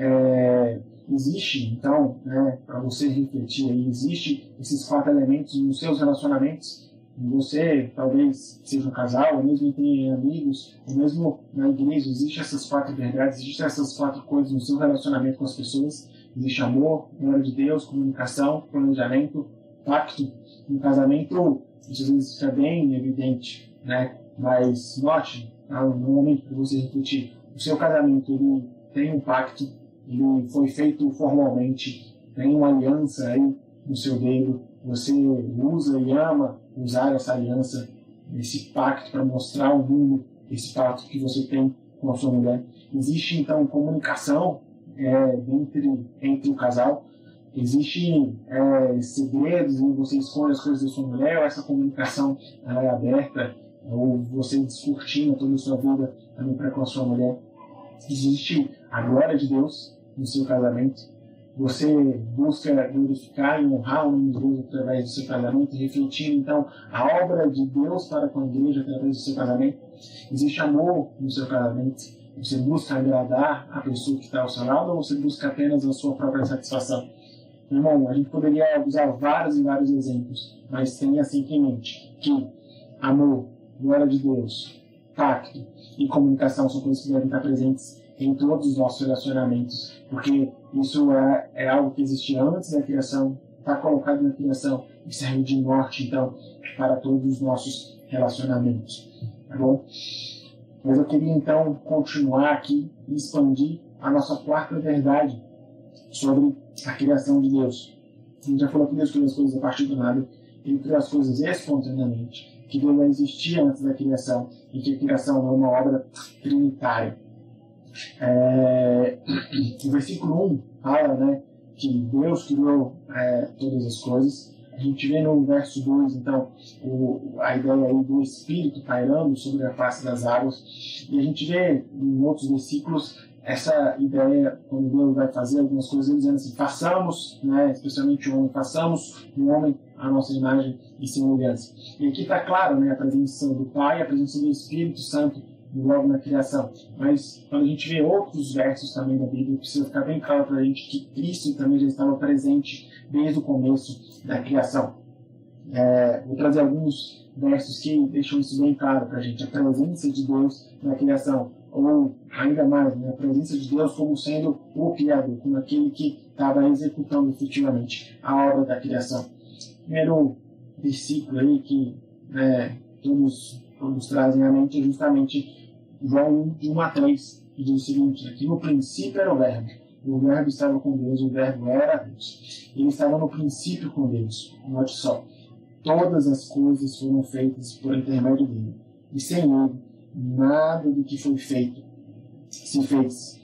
Existe, então, para você refletir aí, existe esses 4 elementos nos seus relacionamentos. Você, talvez, seja um casal, ou mesmo entre amigos, ou mesmo na igreja, existem essas 4 verdades, existem essas 4 coisas no seu relacionamento com as pessoas. Existe amor, glória de Deus, comunicação, planejamento, pacto. No casamento, isso às vezes fica bem evidente, mas note, no momento que você refletir, o seu casamento ele tem um pacto, ele foi feito formalmente, tem uma aliança aí no seu dedo, você usa e ama usar essa aliança, esse pacto para mostrar ao mundo esse pacto que você tem com a sua mulher. Existe então comunicação entre o casal. Existem segredos e você esconde as coisas da sua mulher, ou essa comunicação é aberta, ou você descortina toda a sua vida também para com a sua mulher. Existe a glória de Deus no seu casamento. você busca glorificar e honrar o nome de Deus através do seu casamento, refletindo então a obra de Deus para com a igreja através do seu casamento. Existe amor no seu casamento? Você busca agradar a pessoa que está ao seu lado, ou você busca apenas a sua própria satisfação? Meu irmão, a gente poderia usar vários e vários exemplos, mas tenha sempre em mente que amor, glória de Deus, pacto e comunicação são coisas que devem estar presentes em todos os nossos relacionamentos, porque isso é algo que existia antes da criação, está colocado na criação e serve de norte, então, para todos os nossos relacionamentos. Tá bom? Mas eu queria, então, continuar aqui e expandir a nossa quarta verdade sobre a criação de Deus. A gente já falou que Deus criou as coisas a partir do nada, Ele criou as coisas espontaneamente, que Deus já existia antes da criação e que a criação é uma obra trinitária. O versículo 1 fala, né, que Deus criou todas as coisas. A gente vê no verso 2, então, a ideia aí do Espírito pairando sobre a face das águas. E a gente vê em outros versículos essa ideia, quando Deus vai fazer algumas coisas, dizendo assim, façamos, né, especialmente o homem, façamos o homem a nossa imagem e semelhança. E aqui está claro, né, a presença do Pai, a presença do Espírito Santo logo na criação. Mas quando a gente vê outros versos também da Bíblia, precisa ficar bem claro para a gente que Cristo também já estava presente desde o começo da criação. Vou trazer alguns versos que deixam isso bem claro para a gente. A presença de Deus na criação, ou ainda mais, né, a presença de Deus como sendo o Criador, como aquele que estava executando efetivamente a obra da criação. Primeiro versículo aí que todos trazem à mente é justamente João 1, de 1 a 3, que diz o seguinte, que no princípio era o Verbo estava com Deus, o Verbo era Deus. Ele estava no princípio com Deus. Note só, todas as coisas foram feitas por intermédio dele, e sem ele, nada do que foi feito se fez.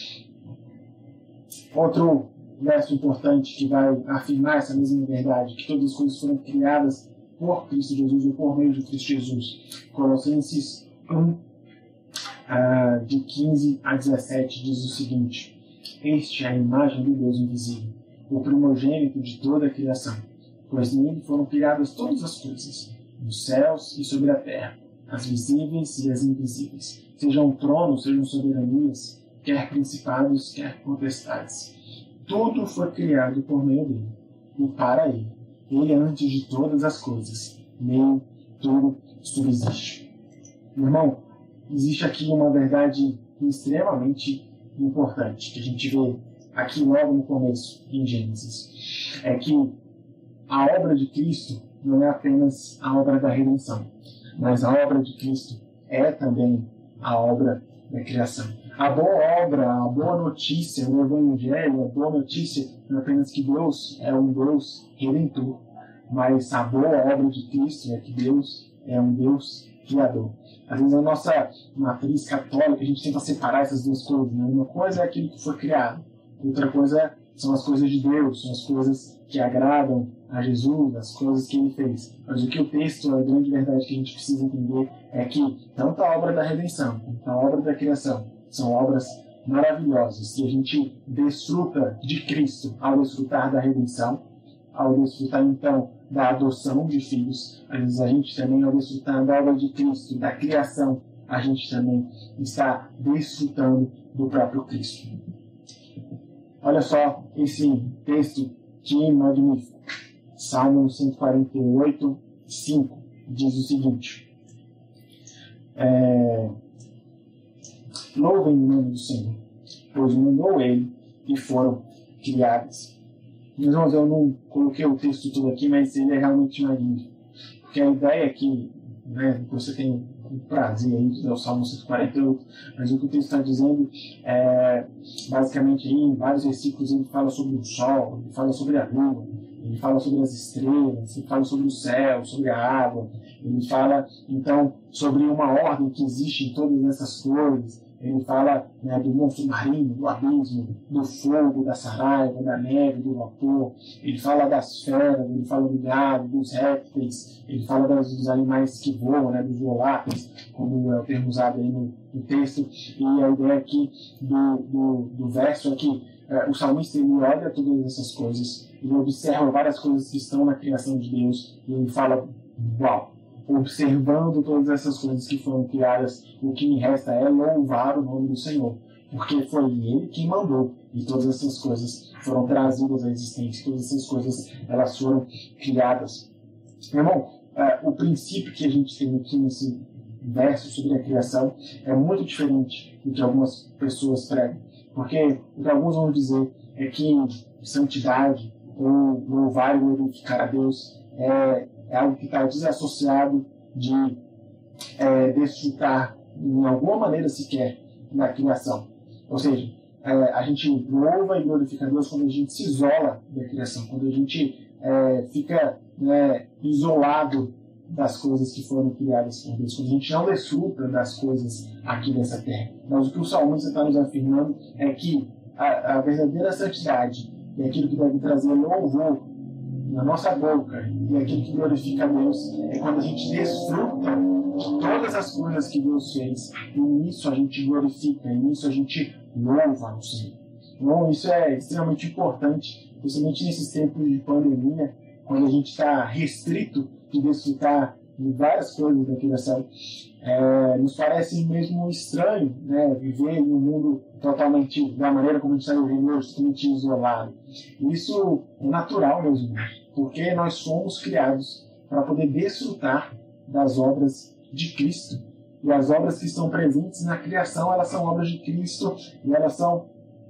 Outro verso importante que vai afirmar essa mesma verdade, que todas as coisas foram criadas por Cristo Jesus ou por meio de Cristo Jesus. Colossenses 1, de 15 a 17, diz o seguinte: Este é a imagem do Deus invisível, o primogênito de toda a criação, pois nele foram criadas todas as coisas, nos céus e sobre a terra, as visíveis e as invisíveis, sejam tronos, sejam soberanias, quer principados, quer potestades. Tudo foi criado por meio dele e para ele. Ele é antes de todas as coisas, nele tudo subsiste. Meu irmão, existe aqui uma verdade extremamente importante que a gente vê aqui logo no começo, em Gênesis. É que a obra de Cristo não é apenas a obra da redenção, mas a obra de Cristo é também a obra da criação. A boa obra, a boa notícia, o Evangelho, a boa notícia não é apenas que Deus é um Deus redentor, mas a boa obra de Cristo é que Deus é um Deus criador. Às vezes a nossa matriz católica, a gente tenta separar essas duas coisas, né? Uma coisa é aquilo que foi criado, outra coisa são as coisas de Deus, são as coisas que agradam a Jesus, as coisas que ele fez. Mas o que o texto, a grande verdade que a gente precisa entender é que tanto a obra da redenção quanto a obra da criação são obras maravilhosas, e a gente desfruta de Cristo ao desfrutar da redenção, ao desfrutar então da adoção de filhos. Às vezes a gente também, ao desfrutar da obra de Cristo, da criação, a gente também está desfrutando do próprio Cristo. Olha só esse texto que magnífico. Salmo 148, 5 diz o seguinte: Louvem o nome do Senhor, pois mandou ele e foram criadas. Meus irmãos, eu não coloquei o texto todo aqui, mas ele é realmente magnífico. Porque a ideia é que, você tem o prazer aí de ler o Salmo 148, mas o que o texto está dizendo é, basicamente, em vários versículos, ele fala sobre o sol, ele fala sobre a lua, ele fala sobre as estrelas, ele fala sobre o céu, sobre a água, ele fala, então, sobre uma ordem que existe em todas essas coisas. Ele fala do monstro marinho, do abismo, do fogo, da saraiva, da neve, do vapor. Ele fala das feras, ele fala do gado, dos répteis. Ele fala dos animais que voam, dos voláteis, como é o termo usado aí no texto. E a ideia aqui do verso é que o salmista ele olha todas essas coisas, ele observa várias coisas que estão na criação de Deus e ele fala, uau, observando todas essas coisas que foram criadas, o que me resta é louvar o nome do Senhor, porque foi Ele quem mandou e todas essas coisas foram trazidas à existência, todas essas coisas elas foram criadas. Meu irmão, o princípio que a gente tem aqui nesse verso sobre a criação é muito diferente do que algumas pessoas pregam, porque o que alguns vão dizer é que santidade ou louvar e glorificar a Deus é algo que está desassociado de desfrutar em alguma maneira sequer na criação. Ou seja, a gente louva e glorifica a Deus quando a gente se isola da criação, quando a gente fica isolado das coisas que foram criadas por Deus, quando a gente não desfruta das coisas aqui dessa terra. Mas o que o salmista está nos afirmando é que a verdadeira santidade e aquilo que deve trazer louvor na nossa boca e aquilo que glorifica a Deus é quando a gente desfruta de todas as coisas que Deus fez e nisso a gente glorifica, e nisso a gente louva o Senhor. Então isso é extremamente importante, principalmente nesses tempos de pandemia, quando a gente está restrito de desfrutar de várias coisas da criação. Nos parece mesmo estranho, né, viver em um mundo totalmente da maneira como a gente está vivendo hoje, totalmente isolado. Isso é natural, meus irmãos, porque nós somos criados para poder desfrutar das obras de Cristo. E as obras que estão presentes na criação, elas são obras de Cristo e elas são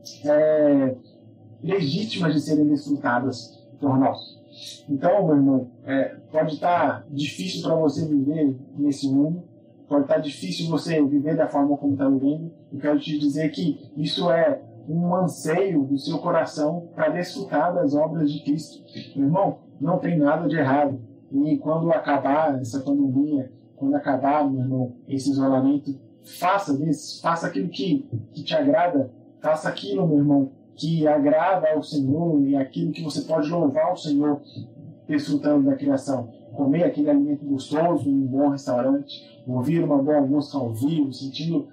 legítimas de serem desfrutadas por nós. Então, meu irmão, pode estar difícil para você viver nesse mundo, pode estar difícil você viver da forma como está vivendo. Eu quero te dizer que isso é um anseio do seu coração para desfrutar das obras de Cristo. Meu irmão, não tem nada de errado. E quando acabar essa pandemia, quando acabar, meu irmão, esse isolamento, faça aquilo que te agrada, faça aquilo, meu irmão, que agrada ao Senhor e aquilo que você pode louvar ao Senhor desfrutando da criação. Comer aquele alimento gostoso em um bom restaurante, ouvir uma boa música ao vivo, sentindo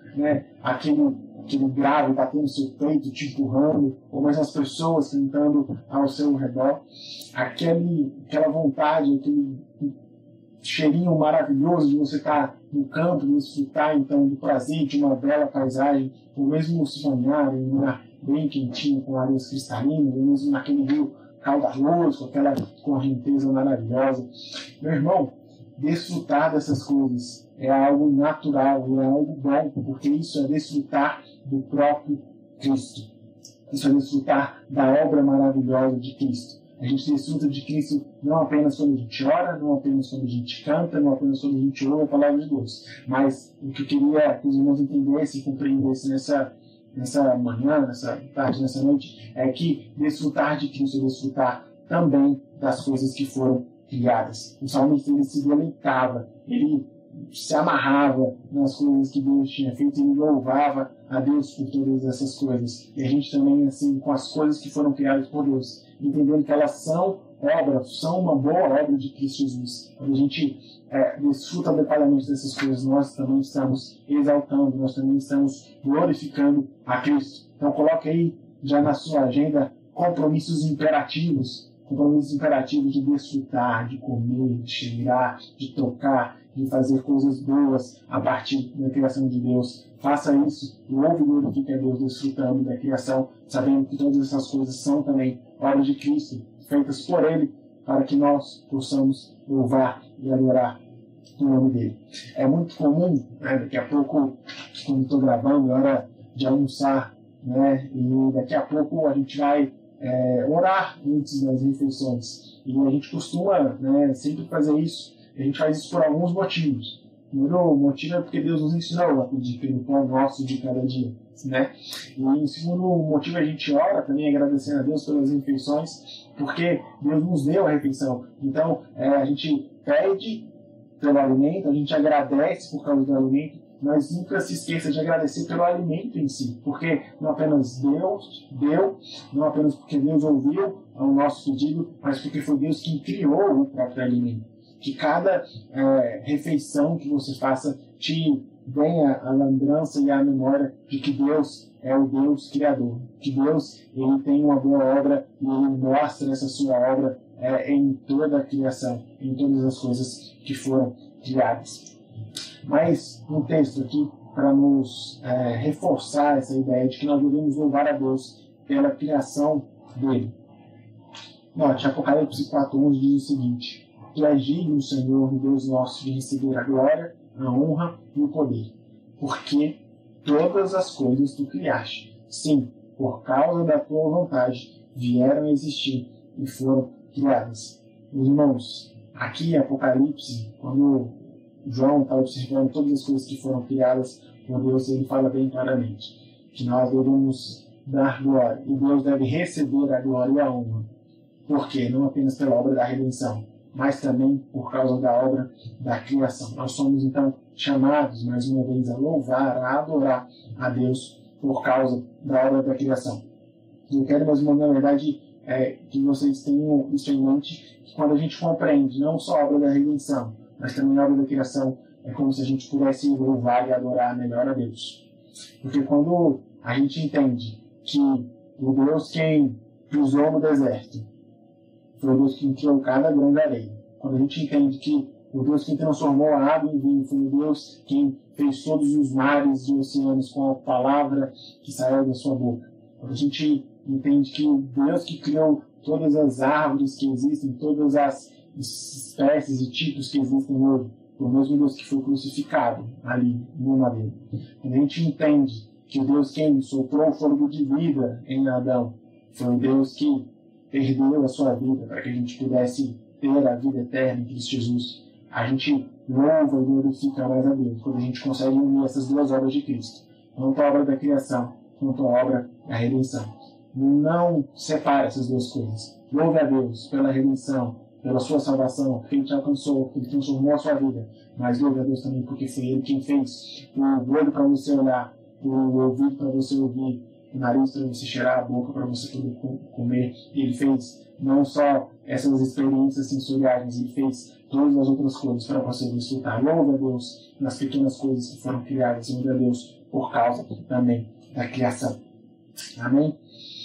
aquele grave batendo no seu peito, te empurrando, ou mesmo as pessoas cantando ao seu redor. Aquela vontade, aquele cheirinho maravilhoso de você estar no campo, desfrutar então do prazer de uma bela paisagem, ou mesmo sonhar em um lugar bem quentinho, com areias cristalinas, ou mesmo naquele rio caudaloso, com aquela correnteza maravilhosa. Meu irmão, desfrutar dessas coisas é algo natural, é algo bom, porque isso é desfrutar do próprio Cristo. Isso é desfrutar da obra maravilhosa de Cristo. A gente desfruta de Cristo não apenas quando a gente ora, não apenas quando a gente canta, não apenas quando a gente ouve a palavra de Deus. Mas o que eu queria que os irmãos entendessem e compreendessem nessa manhã, nessa tarde, nessa noite, é que desfrutar de Cristo é desfrutar também das coisas que foram criadas. O salmista ele se deleitava, ele se amarrava nas coisas que Deus tinha feito, ele louvava a Deus por todas essas coisas. E a gente também, assim, com as coisas que foram criadas por Deus, entendendo que elas são uma boa obra de Cristo Jesus. Quando a gente desfruta adequadamente dessas coisas, nós também estamos exaltando, nós também estamos glorificando a Cristo. Então coloque aí já na sua agenda compromissos imperativos de desfrutar, de comer, de cheirar, de tocar, de fazer coisas boas a partir da criação de Deus. Faça isso, louve e glorifique a Deus desfrutando da criação, sabendo que todas essas coisas são também obras de Cristo, feitas por Ele, para que nós possamos louvar e adorar o nome dele. É muito comum, né, daqui a pouco, quando estou gravando, é hora de almoçar, né, e daqui a pouco a gente vai orar antes das refeições. E a gente costuma, né, sempre fazer isso. A gente faz isso por alguns motivos. O primeiro motivo é porque Deus nos ensinou a pedir pelo pão nosso de cada dia, né? E o segundo motivo a gente ora também agradecendo a Deus pelas refeições, porque Deus nos deu a refeição. Então a gente pede pelo alimento, a gente agradece por causa do alimento, mas nunca se esqueça de agradecer pelo alimento em si, porque não apenas Deus deu, não apenas porque Deus ouviu o nosso pedido, mas porque foi Deus quem criou o próprio alimento. Que cada refeição que você faça te venha a lembrança e a memória de que Deus é o Deus Criador, que Deus ele tem uma boa obra e ele mostra essa sua obra em toda a criação, em todas as coisas que foram criadas. Mas um texto aqui para nos reforçar essa ideia de que nós devemos louvar a Deus pela criação dele. Note, Apocalipse 4:11 diz o seguinte: Tu és digno, Senhor, Deus nosso, de receber a glória, a honra e o poder, porque todas as coisas tu criaste. Sim, por causa da tua vontade, vieram a existir e foram criadas. Irmãos, aqui em Apocalipse, quando João está observando todas as coisas que foram criadas por Deus, ele fala bem claramente que nós devemos dar glória, e Deus deve receber a glória e a honra. Por quê? Não apenas pela obra da redenção, mas também por causa da obra da criação. Nós somos, então, chamados, mais uma vez, a louvar, a adorar a Deus por causa da obra da criação. Eu quero, mais uma vez, na verdade, que vocês tenham isso em mente, que quando a gente compreende não só a obra da redenção, mas também a obra da criação, é como se a gente pudesse louvar e adorar melhor a Deus. Porque quando a gente entende que o Deus quem pisou no deserto foi o Deus que criou cada grão de areia, quando a gente entende que o Deus que transformou a água em vinho foi o Deus quem fez todos os mares e oceanos com a palavra que saiu da sua boca, quando a gente entende que o Deus que criou todas as árvores que existem, todas as espécies e tipos que existem hoje, o mesmo Deus que foi crucificado ali no madeiro, quando a gente entende que o Deus quem soprou o fôlego de vida em Adão foi o Deus que perdeu a sua vida para que a gente pudesse ter a vida eterna em Cristo Jesus, a gente louva e glorifica mais a Deus quando a gente consegue unir essas duas obras de Cristo, tanto a obra da criação quanto a obra da redenção. Não separe essas duas coisas. Louve a Deus pela redenção, pela sua salvação, porque Ele te alcançou, porque Ele transformou a sua vida, mas louve a Deus também porque foi Ele quem fez o olho para você olhar, o ouvido para você ouvir, o nariz para você cheirar, a boca para você poder comer. E Ele fez não só essas experiências sensoriais, mas Ele fez todas as outras coisas para você desfrutar. Louve a Deus nas pequenas coisas que foram criadas, louve a Deus por causa também da criação. Amém?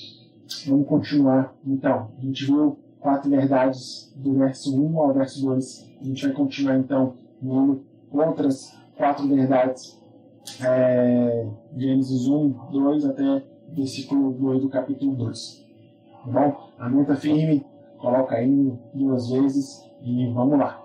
Vamos continuar. Então, a gente viu 4 verdades do verso 1 ao verso 2. A gente vai continuar então vendo outras 4 verdades. Gênesis 1, 2 até versículo 2 do capítulo 2. Tá bom? Aumenta firme, coloca aí 2 vezes e vamos lá.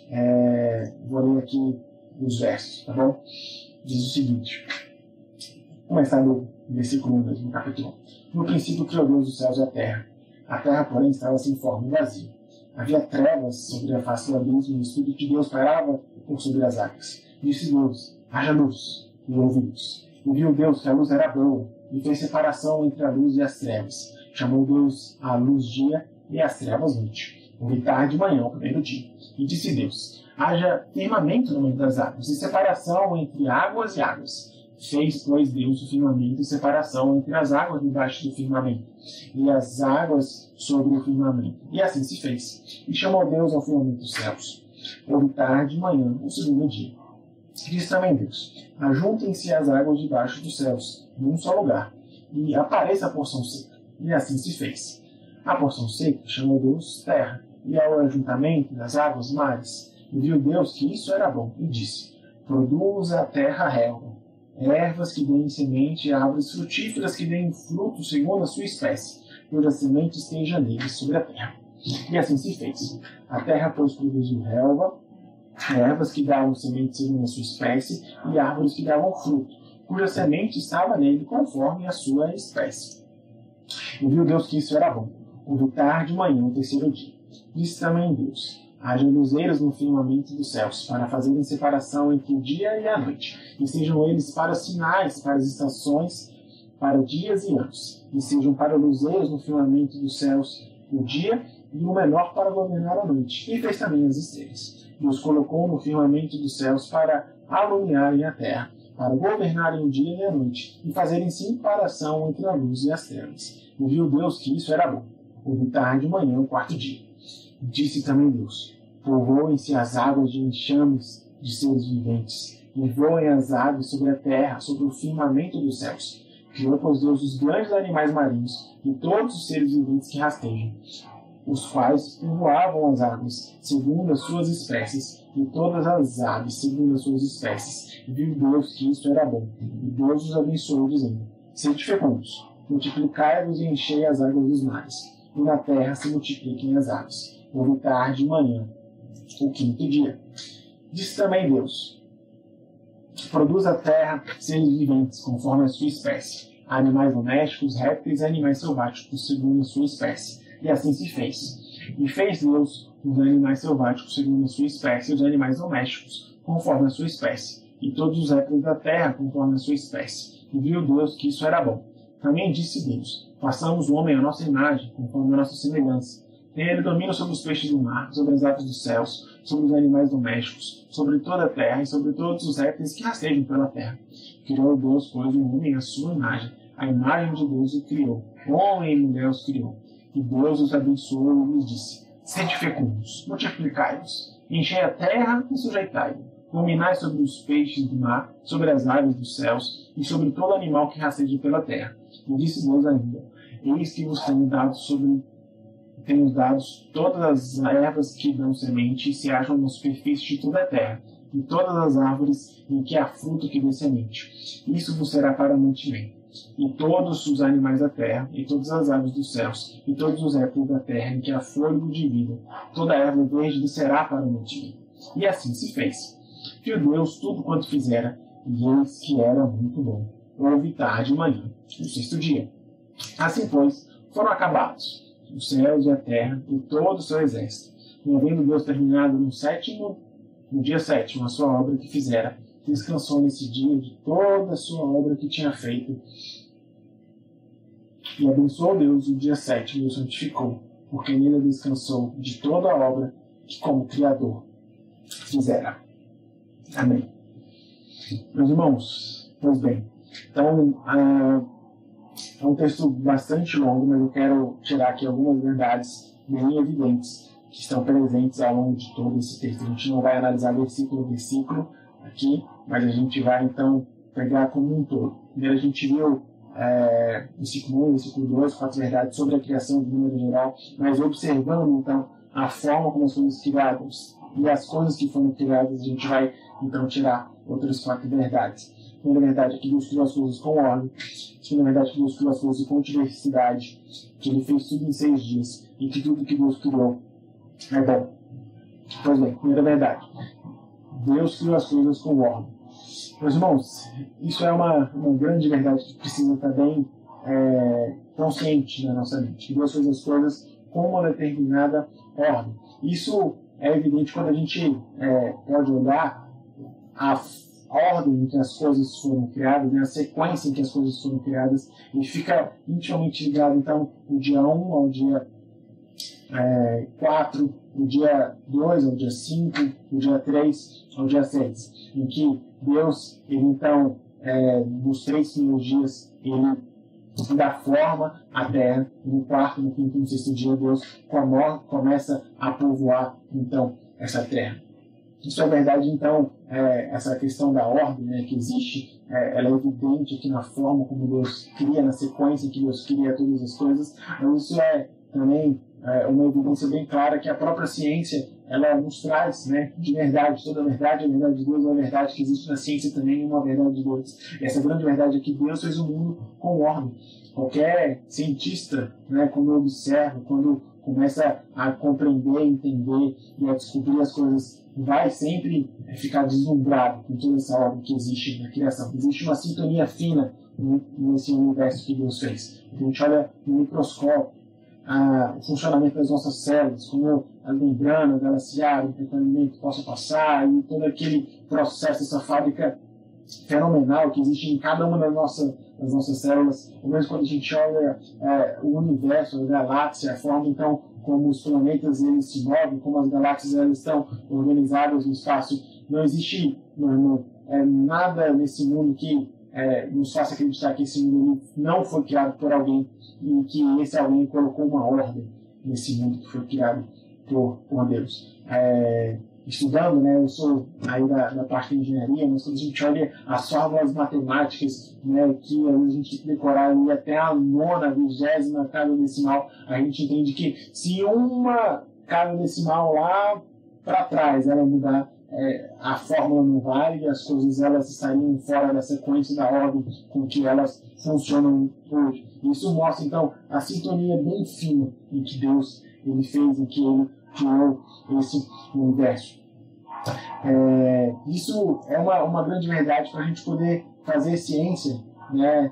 Vou ler aqui os versos, tá bom? Diz o seguinte, começar do versículo 1 do capítulo 1. No princípio criou Deus os céus e a terra. A terra, porém, estava sem forma e vazia. Havia trevas sobre a face do abismo e o Espírito de Deus pairava por sobre as águas. Disse Deus, haja luz, e houve luz. E viu Deus que a luz era boa, e fez separação entre a luz e as trevas. Chamou Deus a luz dia e as trevas noite. Houve tarde e manhã o primeiro dia. E disse Deus, haja firmamento no meio das águas, e separação entre águas e águas. Fez, pois, Deus o firmamento e separação entre as águas debaixo do firmamento, e as águas sobre o firmamento. E assim se fez. E chamou Deus ao firmamento dos céus. Houve tarde e manhã o segundo dia. Disse também Deus, ajuntem-se as águas debaixo dos céus, num só lugar, e apareça a porção seca. E assim se fez. A porção seca chamou Deus terra, e ao ajuntamento das águas mares. E viu Deus que isso era bom, e disse, produza a terra relva, ervas que deem semente e árvores frutíferas que deem fruto segundo a sua espécie, cuja semente esteja neles sobre a terra. E assim se fez. A terra, pois, produziu relva, ervas que davam semente segundo a sua espécie e árvores que davam fruto, cuja semente estava nele conforme a sua espécie. E viu Deus que isso era bom. Houve tarde e manhã o terceiro dia. Disse também Deus, haja luzeiras no firmamento dos céus, para fazerem separação entre o dia e a noite, e sejam eles para sinais, para as estações, para dias e anos, e sejam para luzeiros no firmamento dos céus o dia, e o menor para governar a noite. E fez também as estrelas. E os colocou no firmamento dos céus para alumiarem a terra, para governarem o dia e a noite, e fazerem separação entre a luz e as trevas. E viu Deus que isso era bom. Houve tarde e manhã o quarto dia. Disse também Deus, povoem-se as águas de enxames de seres viventes, e voem as águas sobre a terra, sobre o firmamento dos céus. Criou, pois, Deus os grandes animais marinhos e todos os seres viventes que rastejam, os quais povoavam as águas, segundo as suas espécies, e todas as aves, segundo as suas espécies. E viu Deus que isso era bom. E Deus os abençoou, dizendo: Sede fecundos, multiplicai-vos e enchei as águas dos mares, e na terra se multipliquem as aves. Houve tarde e manhã, o quinto dia. Disse também Deus: Produz a terra seres viventes, conforme a sua espécie, animais domésticos, répteis e animais selváticos, segundo a sua espécie. E assim se fez. E fez Deus os animais selváticos segundo a sua espécie, e os animais domésticos, conforme a sua espécie, e todos os répteis da terra, conforme a sua espécie. E viu Deus que isso era bom. Também disse Deus: Façamos o homem à nossa imagem, conforme a nossa semelhança. Tenha ele domínio sobre os peixes do mar, sobre as aves dos céus, sobre os animais domésticos, sobre toda a terra e sobre todos os répteis que rastejam pela terra. Criou Deus, pois, o homem à sua imagem. A imagem de Deus o criou. Homem e mulher os criou. E Deus os abençoou e lhes disse: Sede fecundos, multiplicai-vos, enchei a terra e sujeitai-a. Dominai sobre os peixes do mar, sobre as aves dos céus e sobre todo animal que rasteja pela terra. E disse Deus ainda: Eis que vos tenho dado todas as ervas que dão semente e se acham na superfície de toda a terra, e todas as árvores em que há fruto que dê semente. Isso vos será para mantimento. E todos os animais da terra, e todas as aves dos céus, e todos os répteis da terra em que há fôlego de vida, toda a erva verde lhe será para mantimento. E assim se fez. Viu Deus tudo quanto fizera, e eis que era muito bom. Houve tarde e manhã, no sexto dia. Assim, pois, foram acabados os céus e a terra e todo o seu exército. E havendo Deus terminado no dia sétimo, a sua obra que fizera, descansou nesse dia de toda a sua obra que tinha feito. E abençoou Deus o dia sétimo e o santificou, porque nele descansou de toda a obra que, como Criador, fizera. Amém. Meus irmãos, pois bem, então é um texto bastante longo, mas eu quero tirar aqui algumas verdades bem evidentes que estão presentes ao longo de todo esse texto. A gente não vai analisar versículo a versículo aqui, mas a gente vai então pegar como um todo. Primeiro a gente viu versículo 1 e versículo 2, 4 verdades sobre a criação de maneira geral, mas observando então a forma como as coisas criadas e as coisas que foram criadas, a gente vai então tirar outras 4 verdades. A primeira verdade é que Deus criou as coisas com ordem. A segunda verdade é que Deus criou as coisas com diversidade, que Ele fez tudo em 6 dias e que tudo que Deus criou é bom. Pois bem, primeira verdade: Deus criou as coisas com ordem. Meus irmãos, isso é uma grande verdade que precisa estar bem consciente na nossa mente. Deus fez as coisas com uma determinada ordem. Isso é evidente quando a gente pode olhar a ordem em que as coisas foram criadas, né, a sequência em que as coisas foram criadas, e fica intimamente ligado, então, o dia 1 ao dia 4, o dia 2 ao dia 5, o dia 3 ao dia 6, em que Deus, ele então, nos 3 primeiros dias, ele dá forma à terra, no 4º, no 5º e no 6º dia, Deus começa a povoar, então, essa terra. Isso é verdade, então, essa questão da ordem, né, que existe, ela é evidente aqui na forma como Deus cria, na sequência em que Deus cria todas as coisas, mas isso é também uma evidência bem clara que a própria ciência, ela nos traz, né, de verdade. Toda a verdade é a verdade de Deus, é a verdade que existe na ciência também, é uma verdade de Deus. E essa grande verdade é que Deus fez o mundo com ordem. Qualquer cientista, né, quando observa, quando começa a compreender, entender e a descobrir as coisas, vai sempre ficar deslumbrado com toda essa ordem que existe na criação. Existe uma sintonia fina nesse universo que Deus fez. A gente olha no microscópio, o funcionamento das nossas células, como as membranas, elas se abrem para que o alimento possa passar, e todo aquele processo, essa fábrica fenomenal que existe em cada uma das nossas células. Ou mesmo quando a gente olha o universo, a galáxia, a forma então como os planetas eles se movem, como as galáxias elas estão organizadas no espaço. Não existe nada nesse mundo que nos faça acreditar que esse mundo não foi criado por alguém e que esse alguém colocou uma ordem nesse mundo que foi criado por Deus. estudando, né, eu sou aí da parte de engenharia, mas quando a gente olha as fórmulas matemáticas, né, que a gente tem que decorar ali até a 9ª, 20ª casa decimal, a gente entende que se uma casa decimal lá para trás ela mudar, a fórmula não vale, as coisas elas estariam fora da sequência da ordem com que elas funcionam hoje. Isso mostra, então, a sintonia bem fina em que Deus ele fez, em que ele criou esse universo. Isso é uma grande verdade para a gente poder fazer ciência, né?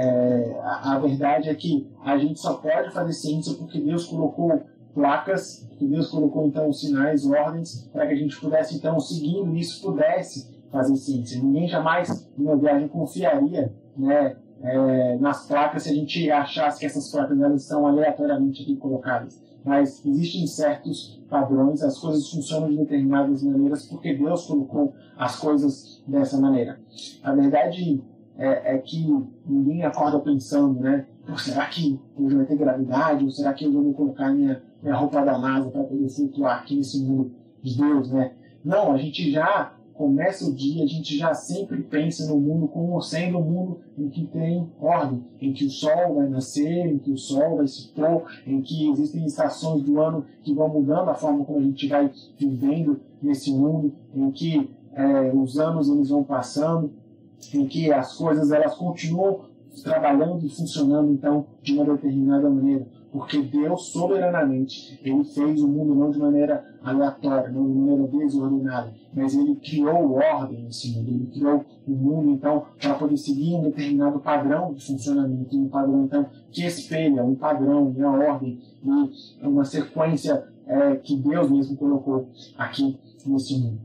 A verdade é que a gente só pode fazer ciência porque Deus colocou placas, que Deus colocou então sinais, ordens, para que a gente pudesse então, seguindo isso, pudesse fazer ciência. Ninguém jamais, numa viagem, confiaria, né, nas placas se a gente achasse que essas placas elas estão aleatoriamente aqui colocadas. Mas existem certos padrões, as coisas funcionam de determinadas maneiras porque Deus colocou as coisas dessa maneira. A verdade é que ninguém acorda pensando, né? Será que hoje vai ter gravidade? Ou será que eu vou colocar minha roupa da NASA para poder flutuar aqui nesse mundo de Deus, né? Não, a gente já começa o dia, a gente já sempre pensa no mundo como sendo um mundo em que tem ordem, em que o sol vai nascer, em que o sol vai se pôr, em que existem estações do ano que vão mudando a forma como a gente vai vivendo nesse mundo, em que os anos eles vão passando, em que as coisas elas continuam trabalhando e funcionando então de uma determinada maneira, porque Deus soberanamente ele fez o mundo não de maneira aleatória, não de maneira desordenada, mas ele criou ordem nesse mundo, ele criou o mundo então para poder seguir um determinado padrão de funcionamento, um padrão então que espelha um padrão e a ordem e uma sequência que Deus mesmo colocou aqui nesse mundo.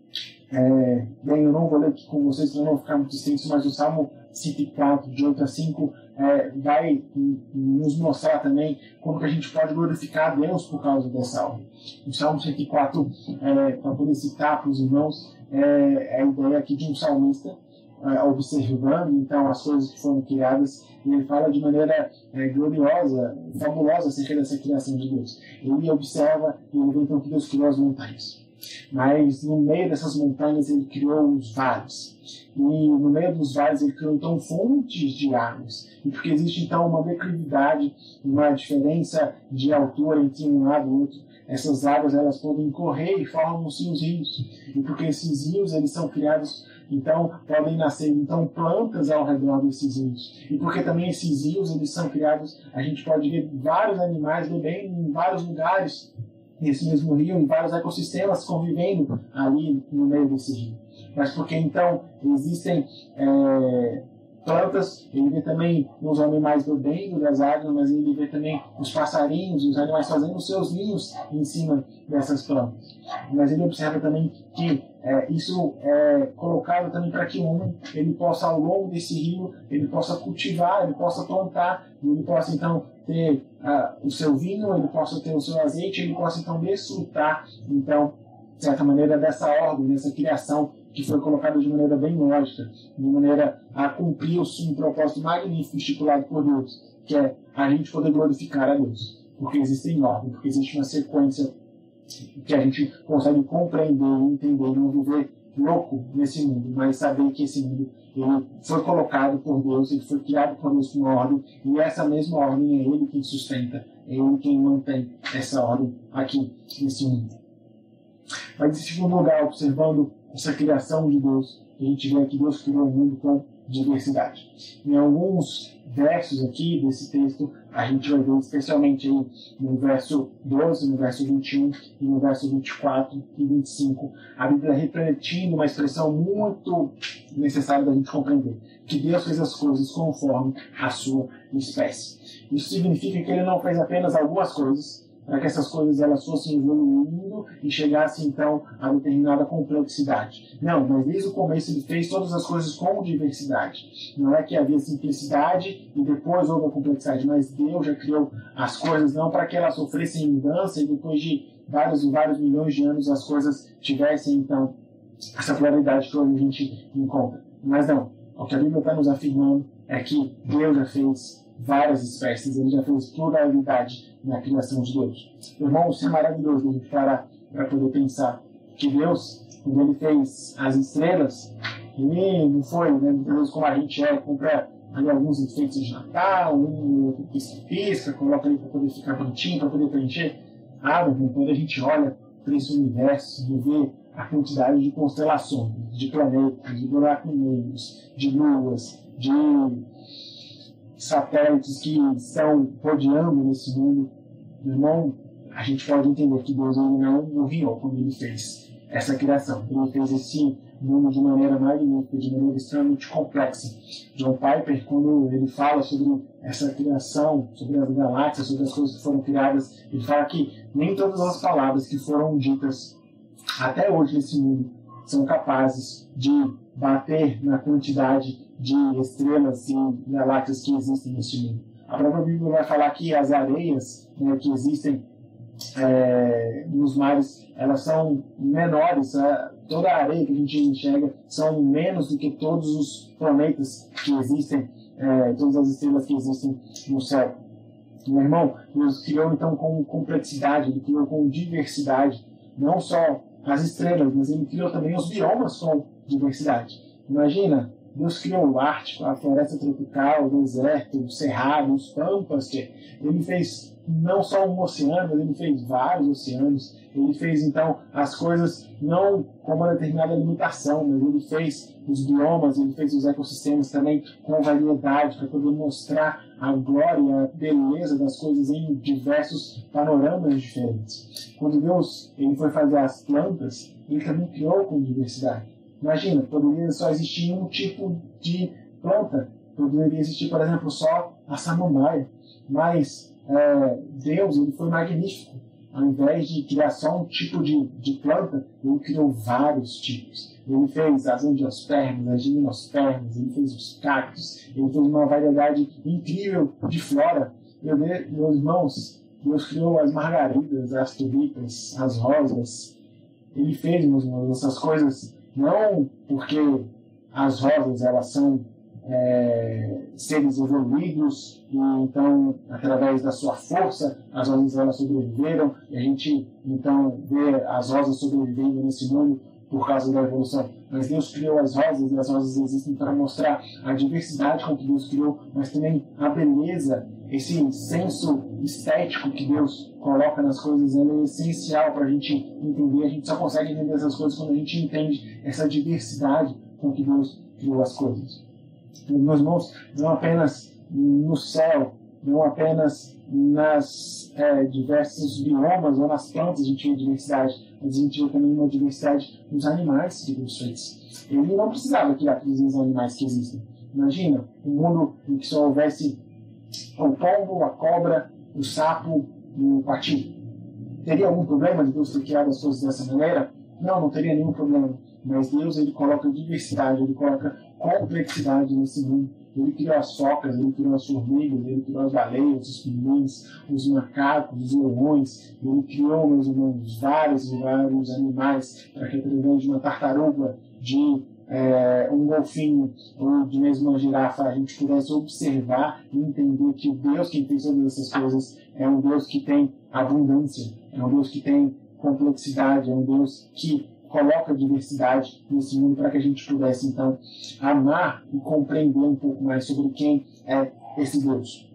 Bem, eu não vou ler aqui com vocês para não ficar muito extenso, mas o Salmo 104, de 8 a 5, vai nos mostrar também como que a gente pode glorificar a Deus por causa dessa ordem. O Salmo 104, para poder citar para os irmãos, é a ideia aqui de um salmista observando então as coisas que foram criadas, e ele fala de maneira gloriosa, fabulosa acerca dessa criação de Deus. Ele observa e ele vê então que Deus criou as montanhas. Mas no meio dessas montanhas ele criou os vales. E no meio dos vales ele criou então fontes de águas. E porque existe então uma declividade, uma diferença de altura entre um lado e o outro, essas águas elas podem correr e formam-se os rios. E porque esses rios eles são criados, então podem nascer então plantas ao redor desses rios. E porque também esses rios eles são criados, a gente pode ver vários animais bebendo em vários lugares nesse mesmo rio, em vários ecossistemas convivendo ali no meio desse rio. Mas porque então existem plantas, ele vê também os animais bebendo das águas, mas ele vê também os passarinhos, os animais fazendo os seus ninhos em cima dessas plantas. Mas ele observa também que isso é colocado também para que o homem ele possa, ao longo desse rio, ele possa cultivar, ele possa plantar, ele possa então ter o seu vinho, ele possa ter o seu azeite, ele possa então desfrutar, então, de certa maneira, dessa ordem, dessa criação que foi colocada de maneira bem lógica, de maneira a cumprir um propósito magnífico estipulado por Deus, que é a gente poder glorificar a Deus, porque existe ordem, porque existe uma sequência que a gente consegue compreender, entender, não viver louco nesse mundo, mas saber que esse mundo ele foi colocado por Deus, ele foi criado por Deus com uma ordem, e essa mesma ordem é Ele quem sustenta, é Ele quem mantém essa ordem aqui nesse mundo. Mas em segundo lugar, observando essa criação de Deus, a gente vê que Deus criou o mundo com diversidade. Em alguns versos aqui desse texto, a gente vai ver especialmente aí no verso 12, no verso 21 e no verso 24 e 25, a Bíblia repetindo uma expressão muito necessária da gente compreender, que Deus fez as coisas conforme a sua espécie. Isso significa que Ele não fez apenas algumas coisas, para que essas coisas elas fossem evoluindo e chegassem então a determinada complexidade. Não, mas desde o começo Ele fez todas as coisas com diversidade. Não é que havia simplicidade e depois houve a complexidade, mas Deus já criou as coisas não para que elas sofressem mudança e depois de vários e vários milhões de anos as coisas tivessem então essa pluralidade que hoje a gente encontra. Mas não, o que a Bíblia está nos afirmando é que Deus já fez várias espécies, Ele já fez pluralidade na criação de Deus. Irmão, isso é maravilhoso a gente parar para poder pensar que Deus, quando ele fez as estrelas, ele não foi, né, Deus, como a gente compra ali alguns enfeites de Natal, outro pisca-pisca, coloca ali para poder ficar bonitinho, para poder preencher. Meu irmão, quando a gente olha para esse universo e vê a quantidade de constelações, de planetas, de buracos negros, de luas, de satélites que estão rodeando nesse mundo, meu irmão, a gente pode entender que Deus ele não morreu quando ele fez essa criação. Ele fez esse mundo de maneira magnífica, de maneira extremamente complexa. John Piper, quando ele fala sobre essa criação, sobre as galáxias, sobre as coisas que foram criadas, ele fala que nem todas as palavras que foram ditas até hoje nesse mundo são capazes de bater na quantidade de estrelas e galáxias que existem nesse mundo. A própria Bíblia vai falar que as areias, né, que existem nos mares, elas são menores, toda a areia que a gente enxerga são menos do que todos os planetas que existem, todas as estrelas que existem no céu. Meu irmão, Deus criou então com complexidade, Ele criou com diversidade, não só as estrelas, mas Ele criou também os biomas com diversidade. Imagina, Deus criou o Ártico, a floresta tropical, o deserto, o cerrado, os pampas. Ele fez não só um oceano, mas Ele fez vários oceanos. Ele fez, então, as coisas não com uma determinada limitação, mas Ele fez os biomas, Ele fez os ecossistemas também com variedade, para poder mostrar a glória e a beleza das coisas em diversos panoramas diferentes. Quando Deus ele foi fazer as plantas, Ele também criou com diversidade. Imagina, poderia só existir um tipo de planta, poderia existir, por exemplo, só a samambaia, mas Deus ele foi magnífico. Ao invés de criar só um tipo de planta, Ele criou vários tipos. Ele fez as angiospermas, as gimnospermas, Ele fez os cactos, Ele fez uma variedade incrível de flora. Meus irmãos, Deus criou as margaridas, as tulipas, as rosas. Ele fez, meus irmãos, essas coisas não porque as rosas elas são seres evoluídos e então através da sua força as rosas elas sobreviveram e a gente então vê as rosas sobrevivendo nesse mundo por causa da evolução. Mas Deus criou as rosas e as rosas existem para mostrar a diversidade com que Deus criou, mas também a beleza, esse senso estético que Deus coloca nas coisas, ele é essencial para a gente entender. A gente só consegue entender essas coisas quando a gente entende essa diversidade com que Deus criou as coisas. Meus irmãos, não apenas no céu, não apenas nas diversos biomas ou nas plantas a gente vê diversidade, mas a gente vê também uma diversidade nos animais que Deus fez. Ele não precisava criar todos os animais que existem. Imagina um mundo em que só houvesse o pombo, a cobra, o sapo e o pati. Teria algum problema de Deus ter criado as coisas dessa maneira? Não teria nenhum problema. Mas Deus ele coloca diversidade, Ele coloca complexidade nesse mundo. Ele criou as focas, Ele criou as formigas, Ele criou as baleias, os pinguins, os macacos, os leões. Ele criou, meus irmãos, vários e vários animais para que através de uma tartaruga, de um golfinho ou de mesmo uma girafa a gente pudesse observar e entender que o Deus que fez todas essas coisas é um Deus que tem abundância, é um Deus que tem complexidade, é um Deus que coloca diversidade nesse mundo para que a gente pudesse, então, amar e compreender um pouco mais sobre quem é esse Deus.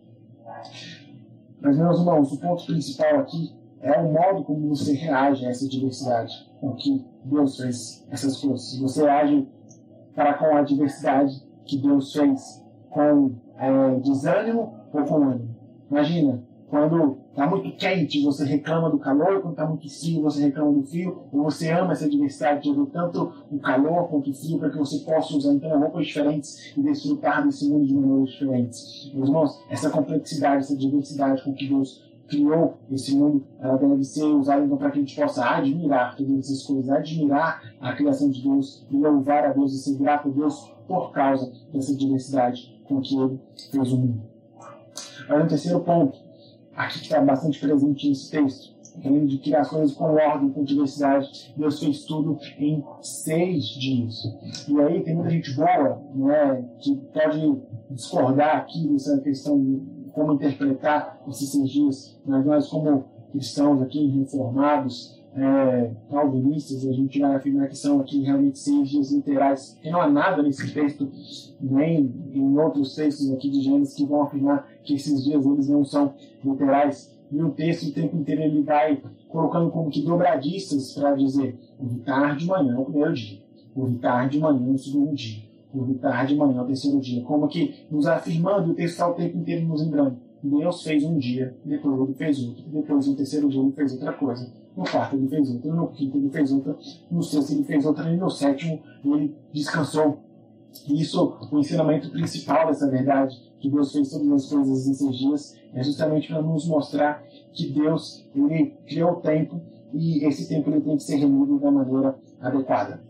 Mas, meus irmãos, o ponto principal aqui é o modo como você reage a essa diversidade, com que Deus fez essas coisas. Se você age para com a diversidade que Deus fez com desânimo ou com ânimo. Imagina, quando está muito quente, você reclama do calor, quando está muito frio, você reclama do frio, ou você ama essa diversidade de ver tanto o calor quanto o frio, para que você possa usar então roupas diferentes e desfrutar desse mundo de maneiras diferentes. Meus irmãos, essa complexidade, essa diversidade com que Deus criou esse mundo, ela deve ser usada então para que a gente possa admirar todas essas coisas, admirar a criação de Deus e louvar a Deus e ser grato a Deus por causa dessa diversidade com que Ele fez o mundo. Mas um terceiro ponto, aqui que está bastante presente nesse texto, além de criar as coisas com ordem, com diversidade, Deus fez tudo em 6 dias. E aí tem muita gente boa, né, que pode discordar aqui dessa questão de como interpretar esses 6 dias, mas nós como cristãos aqui, reformados, calvinistas, a gente vai afirmar que são aqui realmente 6 dias literais, porque não há nada nesse texto, nem em outros textos aqui de Gênesis, que vão afirmar que esses dias eles não são literais. E o texto o tempo inteiro ele vai colocando como que dobradiças para dizer: houve tarde de manhã é o primeiro dia, houve tarde de manhã é o segundo dia, houve tarde de manhã é o terceiro dia, como que nos afirmando, o texto está o tempo inteiro nos lembrando: Deus fez um dia, depois ele fez outro, depois no terceiro dia ele fez outra coisa, no quarto ele fez outra, no quinto ele fez outra, no sexto ele fez outra, e no sétimo ele descansou. E isso, o ensinamento principal dessa verdade, que Deus fez todas as coisas em 6 dias, é justamente para nos mostrar que Deus ele criou o tempo e esse tempo ele tem que ser reunido da maneira adequada.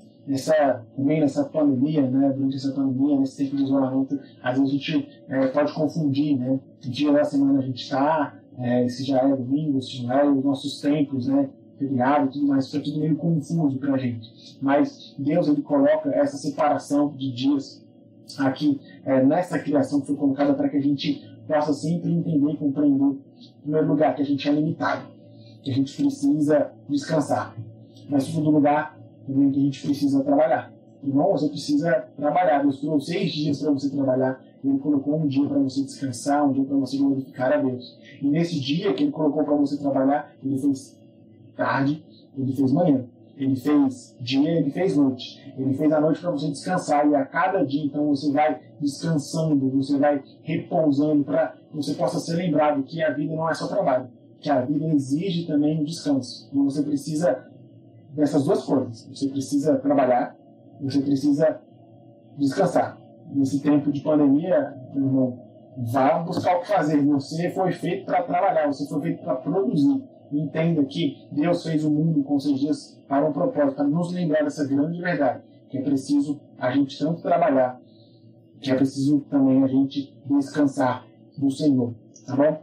Também nessa pandemia, né, durante essa pandemia, nesse tempo de isolamento, às vezes a gente pode confundir, né, que dia da semana a gente está, se já é domingo, se já é os nossos tempos, né, feriado e tudo mais, fica tudo meio confuso para a gente. Mas Deus ele coloca essa separação de dias aqui nessa criação que foi colocada para que a gente possa sempre entender e compreender, em primeiro lugar, que a gente é limitado, que a gente precisa descansar. Mas, em segundo lugar, também que a gente precisa trabalhar. Irmão, você precisa trabalhar. Deus criou 6 dias para você trabalhar. Ele colocou um dia para você descansar, um dia para você glorificar a Deus. E nesse dia que Ele colocou para você trabalhar, Ele fez tarde, Ele fez manhã. Ele fez dia, Ele fez noite. Ele fez a noite para você descansar. E a cada dia, então, você vai descansando, você vai repousando para que você possa ser lembrado que a vida não é só trabalho, que a vida exige também um descanso. E você precisa dessas duas coisas. Você precisa trabalhar, você precisa descansar. Nesse tempo de pandemia, meu irmão, vá buscar o que fazer. Você foi feito para trabalhar, você foi feito para produzir. E entenda que Deus fez o mundo com 6 dias para um propósito, para nos lembrar dessa grande verdade, que é preciso a gente tanto trabalhar, que é preciso também a gente descansar do Senhor, tá bom?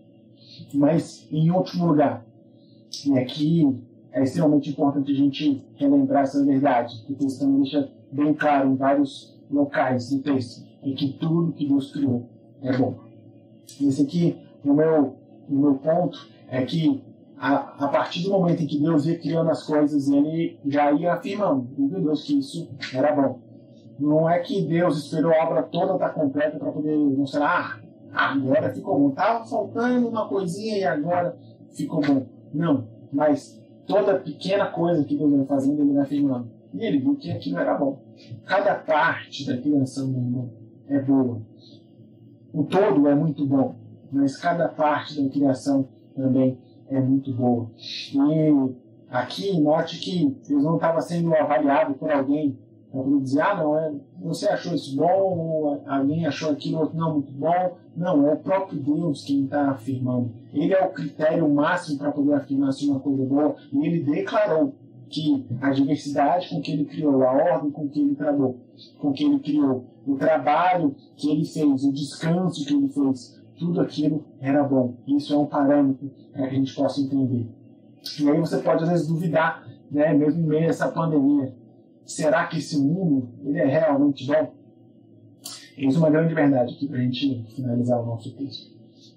Mas, em último lugar, e aqui é extremamente importante a gente relembrar essa verdade, que o texto também deixa bem claro em vários locais do texto, é que tudo que Deus criou é bom. Esse aqui, o meu ponto é que a partir do momento em que Deus ia criando as coisas, Ele já ia afirmando, Deus, que isso era bom. Não é que Deus esperou a obra toda estar completa para poder mostrar, agora ficou bom. Estava faltando uma coisinha e agora ficou bom. Não, mas toda pequena coisa que Deus vai fazendo, Ele vai afirmando. E Ele viu que aquilo era bom. Cada parte da criação do mundo é boa. O todo é muito bom, mas cada parte da criação também é muito boa. E aqui, note que Deus não estava sendo avaliado por alguém para poder dizer, não, você achou isso bom, ou alguém achou aquilo outro não muito bom. Não, é o próprio Deus quem está afirmando. Ele é o critério máximo para poder afirmar se uma coisa é boa, e Ele declarou que a diversidade com que Ele criou, a ordem com que Ele trabalhou, com que Ele criou, o trabalho que Ele fez, o descanso que Ele fez, tudo aquilo era bom. Isso é um parâmetro para que a gente possa entender. E aí você pode às vezes duvidar, né, mesmo em meio a essa pandemia, será que esse mundo ele é realmente bom? Isso é uma grande verdade aqui para a gente finalizar o nosso texto.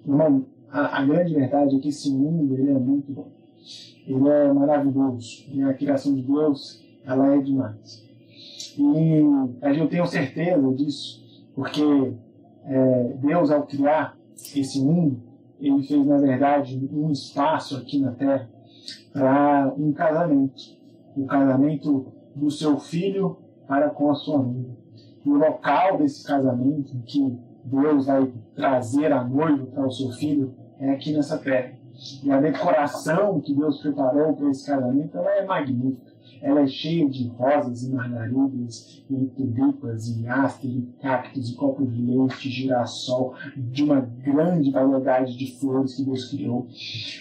A grande verdade é que esse mundo ele é muito bom. Ele é maravilhoso. E a criação de Deus, ela é demais. E eu tenho certeza disso, porque Deus, ao criar esse mundo, Ele fez, na verdade, um espaço aqui na Terra para um casamento. O casamento do seu filho para com a sua noiva. E o local desse casamento, em que Deus vai trazer a noiva para o seu filho, é aqui nessa terra. E a decoração que Deus preparou para esse casamento, ela é magnífica. Ela é cheia de rosas e margaridas, e tulipas, e áster, e cactos, e copos de leite, girassol, de uma grande variedade de flores que Deus criou.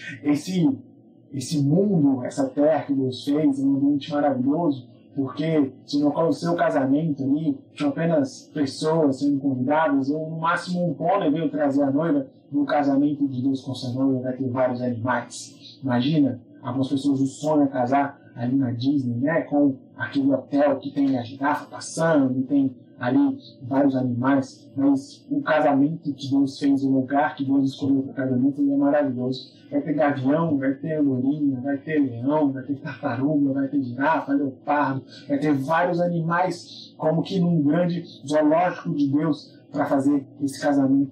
Esse mundo, essa terra que Deus fez, é um ambiente maravilhoso, porque se no seu casamento ali tinha apenas pessoas sendo convidadas, ou no máximo um pônei veio trazer a noiva, no casamento de Deus com sua noiva vai ter vários animais. Imagina Algumas pessoas sonham casar ali na Disney, né? Com aquele hotel que tem a girafa passando, e tem ali vários animais, mas o casamento que Deus fez, o lugar que Deus escolheu para o casamento, ele é maravilhoso. Vai ter gavião, vai ter andorinha, vai ter leão, vai ter tartaruga, vai ter girafa, leopardo, vai ter vários animais, como que num grande zoológico de Deus, para fazer esse casamento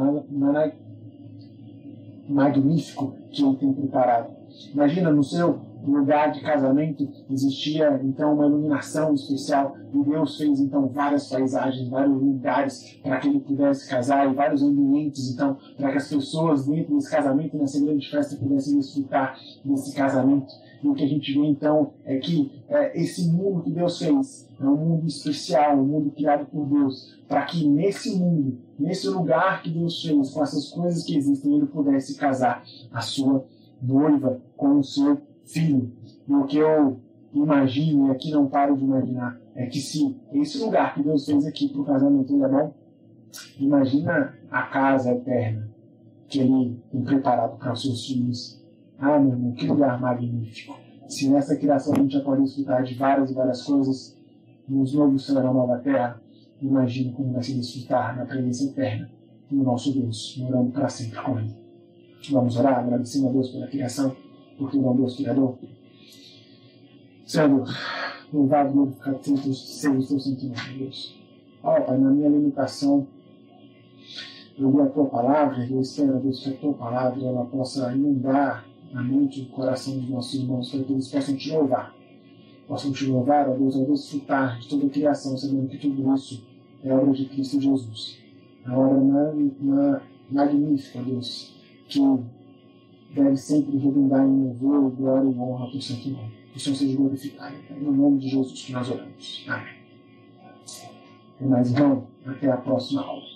magnífico que ele tem preparado. Imagina, no seu lugar de casamento existia então uma iluminação especial e Deus fez então várias paisagens, vários lugares para que ele pudesse casar e vários ambientes então para que as pessoas dentro desse casamento, nessa grande festa, pudessem desfrutar desse casamento. E o que a gente vê então é que esse mundo que Deus fez é um mundo especial, um mundo criado por Deus, para que nesse mundo, nesse lugar que Deus fez, com essas coisas que existem, ele pudesse casar a sua noiva com o seu filho. E o que eu imagino, e aqui não paro de imaginar, é que se esse lugar que Deus fez aqui para o casamento ele é bom, imagina a casa eterna que ele tem preparado para os seus filhos. Ah, meu irmão, que lugar magnífico! Se nessa criação a gente já pode desfrutar de várias e várias coisas, nos novos céus e na nova terra, imagine como vai se desfrutar na presença eterna do nosso Deus, morando para sempre com ele. Vamos orar, agradecendo a Deus pela criação, porque ele é um Deus criador. Senhor, louvado e glorificado seja o teu santo nome, Deus. Ó, Pai, na minha limitação, eu li a tua palavra, e eu espero, Deus, que a tua palavra ela possa inundar a mente e o coração dos nossos irmãos, para que eles possam te louvar. Possam te louvar, ó Deus, ao desfrutar de toda a criação, sabendo que tudo isso é obra de Cristo Jesus. A obra magnífica, Deus, que deve sempre redundar em louvor, glória e honra para o santo nome. Que o Senhor seja glorificado. É no nome de Jesus que nós oramos. Amém. E mais, irmão, até a próxima aula.